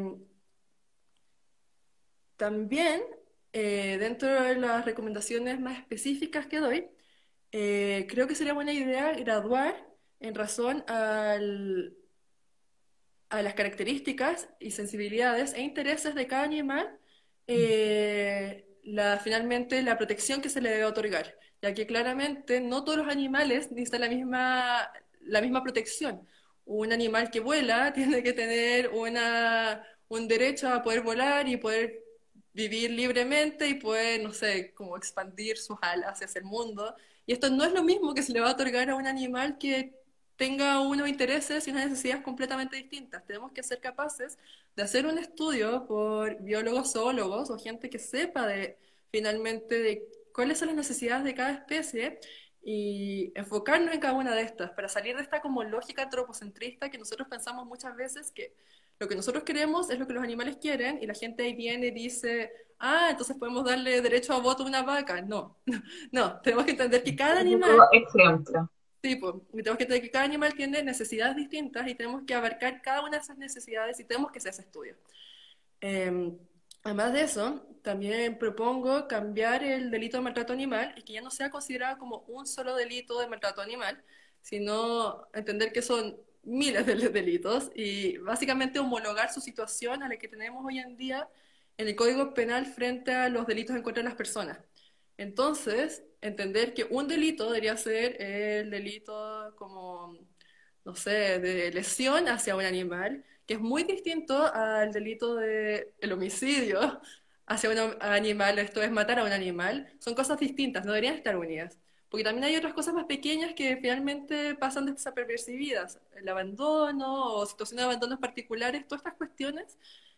También, eh, dentro de las recomendaciones más específicas que doy, eh, creo que sería buena idea graduar en razón al- a las características y sensibilidades e intereses de cada animal, eh, la, finalmente la protección que se le debe otorgar, ya que claramente no todos los animales necesitan la misma, la misma protección. Un animal que vuela tiene que tener una, un derecho a poder volar y poder vivir libremente y poder, no sé, como expandir sus alas hacia el mundo. Y esto no es lo mismo que se le va a otorgar a un animal que tenga unos intereses y unas necesidades completamente distintas. Tenemos que ser capaces de hacer un estudio por biólogos, zoólogos o gente que sepa de finalmente de cuáles son las necesidades de cada especie y enfocarnos en cada una de estas para salir de esta como lógica antropocentrista que nosotros pensamos muchas veces que lo que nosotros queremos es lo que los animales quieren y la gente ahí viene y dice, ah, entonces podemos darle derecho a voto a una vaca. No, no, tenemos que entender que cada animal Típico ejemplo. sí, pues, y tenemos que entender que cada animal tiene necesidades distintas y tenemos que abarcar cada una de esas necesidades y tenemos que hacer ese estudio. Eh, Además de eso, también propongo cambiar el delito de maltrato animal y que ya no sea considerado como un solo delito de maltrato animal, sino entender que son miles de delitos y básicamente homologar su situación a la que tenemos hoy en día en el Código Penal frente a los delitos en contra de las personas. Entonces, entender que un delito debería ser el delito como, no sé, de lesión hacia un animal, que es muy distinto al delito de el homicidio hacia un animal, esto es matar a un animal. Son cosas distintas, no deberían estar unidas. Porque también hay otras cosas más pequeñas que finalmente pasan desapercibidas. El abandono o situaciones de abandonos particulares, todas estas cuestiones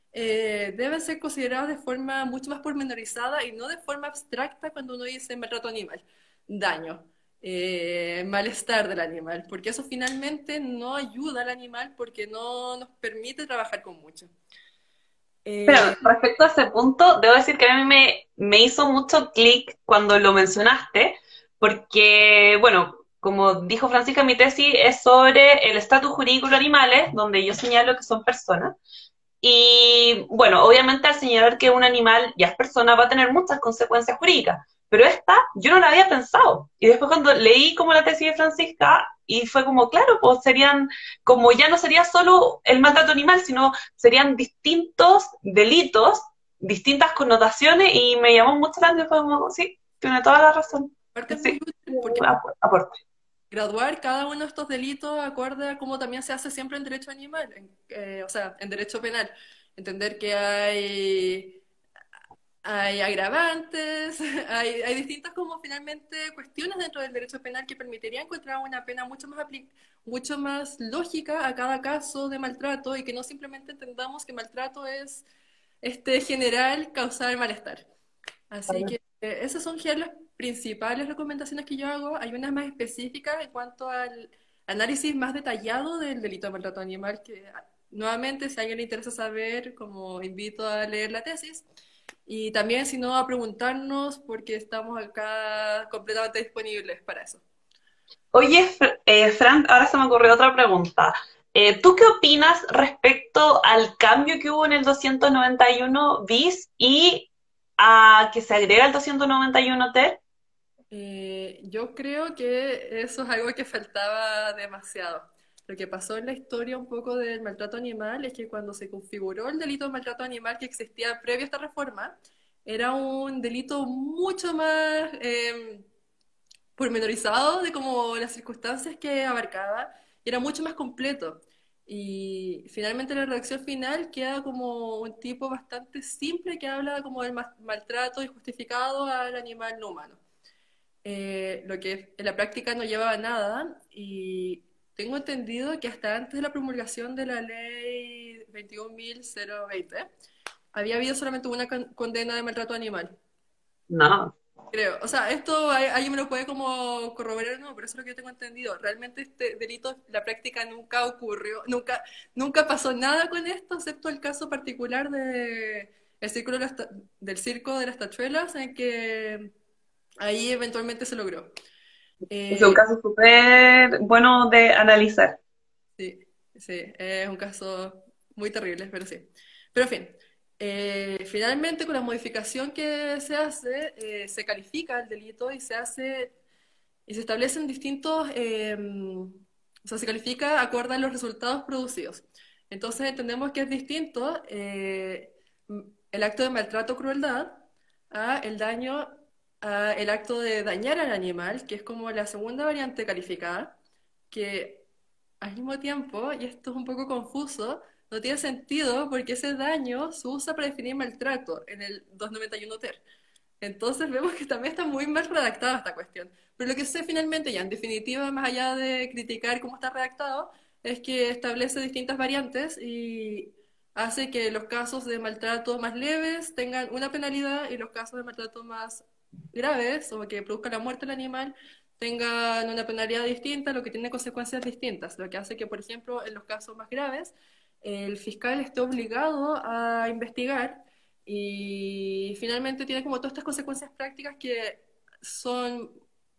eh, deben ser considerados de forma mucho más pormenorizada y no de forma abstracta cuando uno dice maltrato animal, daño, eh, malestar del animal, porque eso finalmente no ayuda al animal porque no nos permite trabajar con mucho. Pero Eh, respecto a ese punto, debo decir que a mí me, me hizo mucho clic cuando lo mencionaste, porque, bueno, como dijo Francisca, mi tesis es sobre el estatus jurídico de los animales, donde yo señalo que son personas. Y bueno, obviamente al señalar que un animal ya es persona va a tener muchas consecuencias jurídicas, pero esta yo no la había pensado. Y después cuando leí como la tesis de Francisca, y fue como, claro, pues serían, como ya no sería solo el maltrato animal, sino serían distintos delitos, distintas connotaciones, y me llamó mucho la atención, fue como, sí, tiene toda la razón. Aparte es muy Sí, útil porque aporte. graduar cada uno de estos delitos acorde a cómo también se hace siempre en derecho animal, en, eh, o sea, en derecho penal. Entender que hay, hay agravantes, hay, hay distintas como finalmente cuestiones dentro del derecho penal que permitirían encontrar una pena mucho más, apli- mucho más lógica a cada caso de maltrato y que no simplemente entendamos que maltrato es este general causar malestar. Así que eh, esas son ya las principales recomendaciones que yo hago. Hay unas más específicas en cuanto al análisis más detallado del delito de maltrato animal, que ah, nuevamente, si a alguien le interesa saber, como invito a leer la tesis. Y también, si no, a preguntarnos, porque estamos acá completamente disponibles para eso. Oye, Fr- eh, Frank, ahora se me ocurrió otra pregunta. Eh, ¿tú qué opinas respecto al cambio que hubo en el doscientos noventa y uno bis y a que se agrega el doscientos noventa y uno ter? Eh, yo creo que eso es algo que faltaba demasiado. Lo que pasó en la historia un poco del maltrato animal es que cuando se configuró el delito de maltrato animal que existía previo a esta reforma, era un delito mucho más eh, pormenorizado de como las circunstancias que abarcaba, y era mucho más completo. Y finalmente la redacción final queda como un tipo bastante simple que habla como del ma- maltrato injustificado al animal no humano, eh, lo que en la práctica no llevaba a nada, y tengo entendido que hasta antes de la promulgación de la ley veintiún mil veinte había habido solamente una con- condena de maltrato animal, No. creo. O sea, esto hay- alguien me lo puede como corroborar, no, pero eso es lo que yo tengo entendido. Realmente este delito en la práctica nunca ocurrió, nunca, nunca pasó nada con esto, excepto el caso particular de el círculo de las ta- del circo de las tachuelas, en que ahí eventualmente se logró. Es un Eh, caso súper bueno de analizar. sí, sí, es un caso muy terrible, pero sí. Pero en fin, eh, finalmente con la modificación que se hace, eh, se califica el delito y se hace y se establecen distintos, eh, o sea, se califica acorde a los resultados producidos. Entonces entendemos que es distinto eh, el acto de maltrato o crueldad a el daño, a el acto de dañar al animal, que es como la segunda variante calificada, que al mismo tiempo, y esto es un poco confuso, no tiene sentido porque ese daño se usa para definir maltrato en el doscientos noventa y uno ter. Entonces vemos que también está muy mal redactada esta cuestión. Pero lo que sé finalmente, ya en definitiva, más allá de criticar cómo está redactado, es que establece distintas variantes y hace que los casos de maltrato más leves tengan una penalidad y los casos de maltrato más graves o que produzcan la muerte del animal tengan una penalidad distinta, lo que tiene consecuencias distintas. Lo que hace que, por ejemplo, en los casos más graves, el fiscal esté obligado a investigar y finalmente tiene como todas estas consecuencias prácticas que son,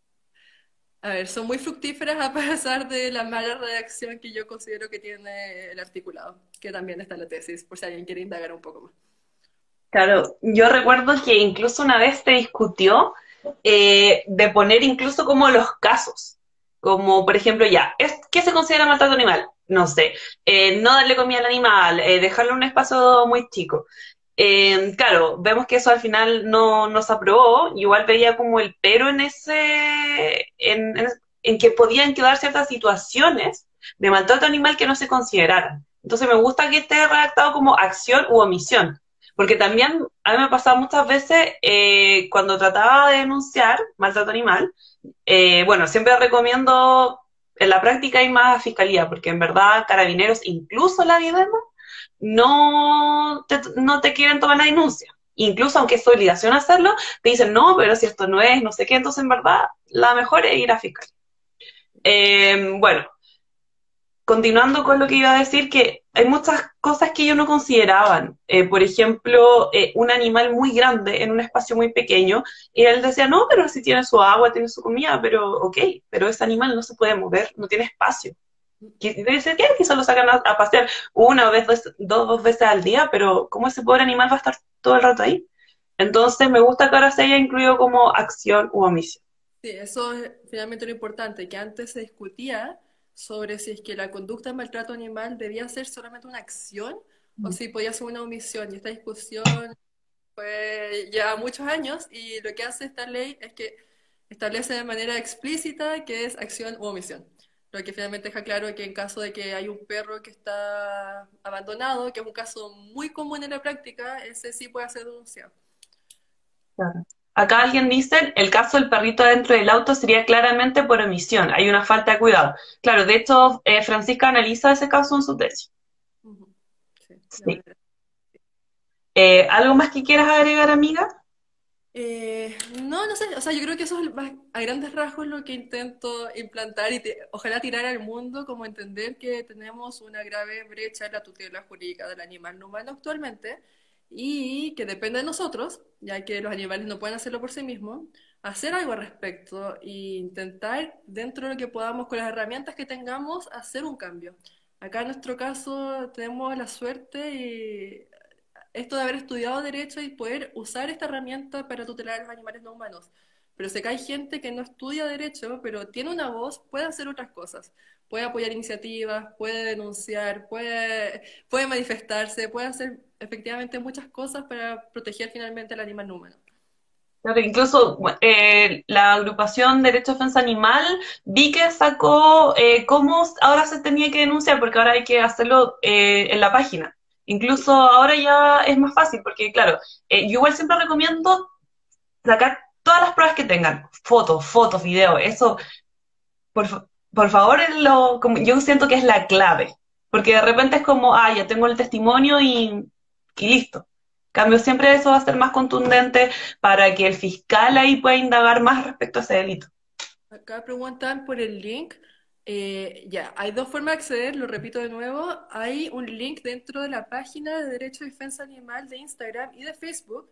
a ver, son muy fructíferas a pesar de la mala redacción que yo considero que tiene el articulado, que también está en la tesis, por si alguien quiere indagar un poco más. Claro, yo recuerdo que incluso una vez se discutió eh, de poner incluso como los casos, como por ejemplo ya, ¿es, ¿qué se considera maltrato animal? No sé, eh, no darle comida al animal, eh, dejarlo en un espacio muy chico. Eh, claro, vemos que eso al final no, no se aprobó, igual veía como el pero en ese, en, en, en que podían quedar ciertas situaciones de maltrato animal que no se consideraran. Entonces me gusta que esté redactado como acción u omisión, porque también a mí me ha pasado muchas veces eh, cuando trataba de denunciar maltrato animal, eh, bueno, siempre recomiendo en la práctica ir más a fiscalía, porque en verdad carabineros, incluso la Videna, no te, no te quieren tomar la denuncia. Incluso aunque es tu obligación hacerlo, te dicen, no, pero si esto no es, no sé qué, entonces en verdad la mejor es ir a fiscal. Eh, bueno, continuando con lo que iba a decir, que hay muchas cosas que ellos no consideraban. Eh, por ejemplo, eh, un animal muy grande en un espacio muy pequeño, y él decía, no, pero si tiene su agua, tiene su comida, pero ok, pero ese animal no se puede mover, no tiene espacio. Que debe ser que quizás lo sacan a, a pasear una vez, dos, dos veces al día, pero ¿cómo ese pobre animal va a estar todo el rato ahí? Entonces me gusta que ahora se haya incluido como acción u omisión. Sí, eso es finalmente lo importante, que antes se discutía sobre si es que la conducta de maltrato animal debía ser solamente una acción o si podía ser una omisión. Y esta discusión fue ya muchos años y lo que hace esta ley es que establece de manera explícita que es acción u omisión. Lo que finalmente deja claro que en caso de que hay un perro que está abandonado, que es un caso muy común en la práctica, ese sí puede ser denunciado. Claro. Acá alguien dice, el caso del perrito dentro del auto sería claramente por omisión, hay una falta de cuidado. Claro, de hecho, eh, Francisca analiza ese caso en su tesis. Ujú. Sí, de Sí. manera. Eh, ¿algo más que quieras agregar, amiga? Eh, no, no sé, o sea, yo creo que eso es más- a grandes rasgos lo que intento implantar y te- ojalá tirar al mundo, como entender que tenemos una grave brecha en la tutela jurídica del animal no humano actualmente y que depende de nosotros, ya que los animales no pueden hacerlo por sí mismos, hacer algo al respecto e intentar, dentro de lo que podamos, con las herramientas que tengamos, hacer un cambio. Acá en nuestro caso tenemos la suerte esto de haber estudiado derecho y poder usar esta herramienta para tutelar a los animales no humanos. Pero sé que hay gente que no estudia derecho, pero tiene una voz, puede hacer otras cosas. Puede apoyar iniciativas, puede denunciar, puede, puede manifestarse, puede hacer efectivamente muchas cosas para proteger finalmente al animal no humano. Claro, incluso bueno, eh, la agrupación Derecho a Defensa Animal vi que sacó eh, cómo ahora se tenía que denunciar, porque ahora hay que hacerlo eh, en la página. Incluso ahora ya es más fácil, porque claro, eh, yo igual siempre recomiendo sacar todas las pruebas que tengan, fotos, fotos, videos, eso, por, fa- por favor, es lo, como, yo siento que es la clave, porque de repente es como, ah, ya tengo el testimonio y, y listo. En cambio, siempre eso va a ser más contundente para que el fiscal ahí pueda indagar más respecto a ese delito. Acá preguntan por el link. Eh, ya, hay dos formas de acceder, lo repito de nuevo. Hay un link dentro de la página de Derecho de Defensa Animal de Instagram y de Facebook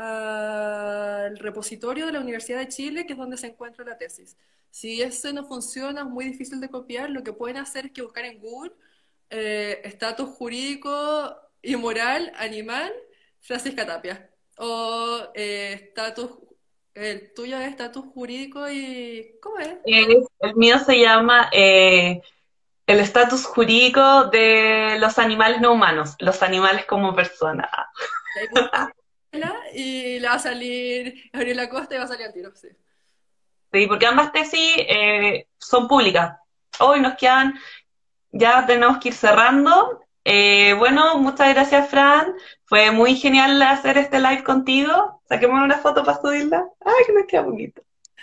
al repositorio de la Universidad de Chile, que es donde se encuentra la tesis. Si ese no funciona, es muy difícil de copiar, lo que pueden hacer es que buscar en Google eh, estatus jurídico y moral animal Francisca Tapia o eh, estatus el tuyo es estatus jurídico y... ¿Cómo es? Eh, Eh, el mío se llama eh, el estatus jurídico de los animales no humanos, los animales como personas. y ahí buscas y le va a salir Gabriela Costa y va a salir al tiro, sí. Sí, porque ambas tesis eh, son públicas. Hoy nos quedan, ya tenemos que ir cerrando. Eh, bueno, muchas gracias, Fran. Fue muy genial hacer este live contigo. Saquemos una foto para subirla. Ay, que nos queda bonito.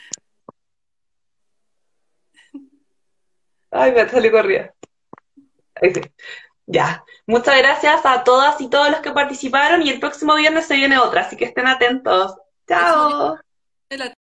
Ay, me salió corrida. Ahí sí. Ya. Muchas gracias a todas y todos los que participaron y el próximo viernes se viene otra, así que estén atentos. Próximo Chao. día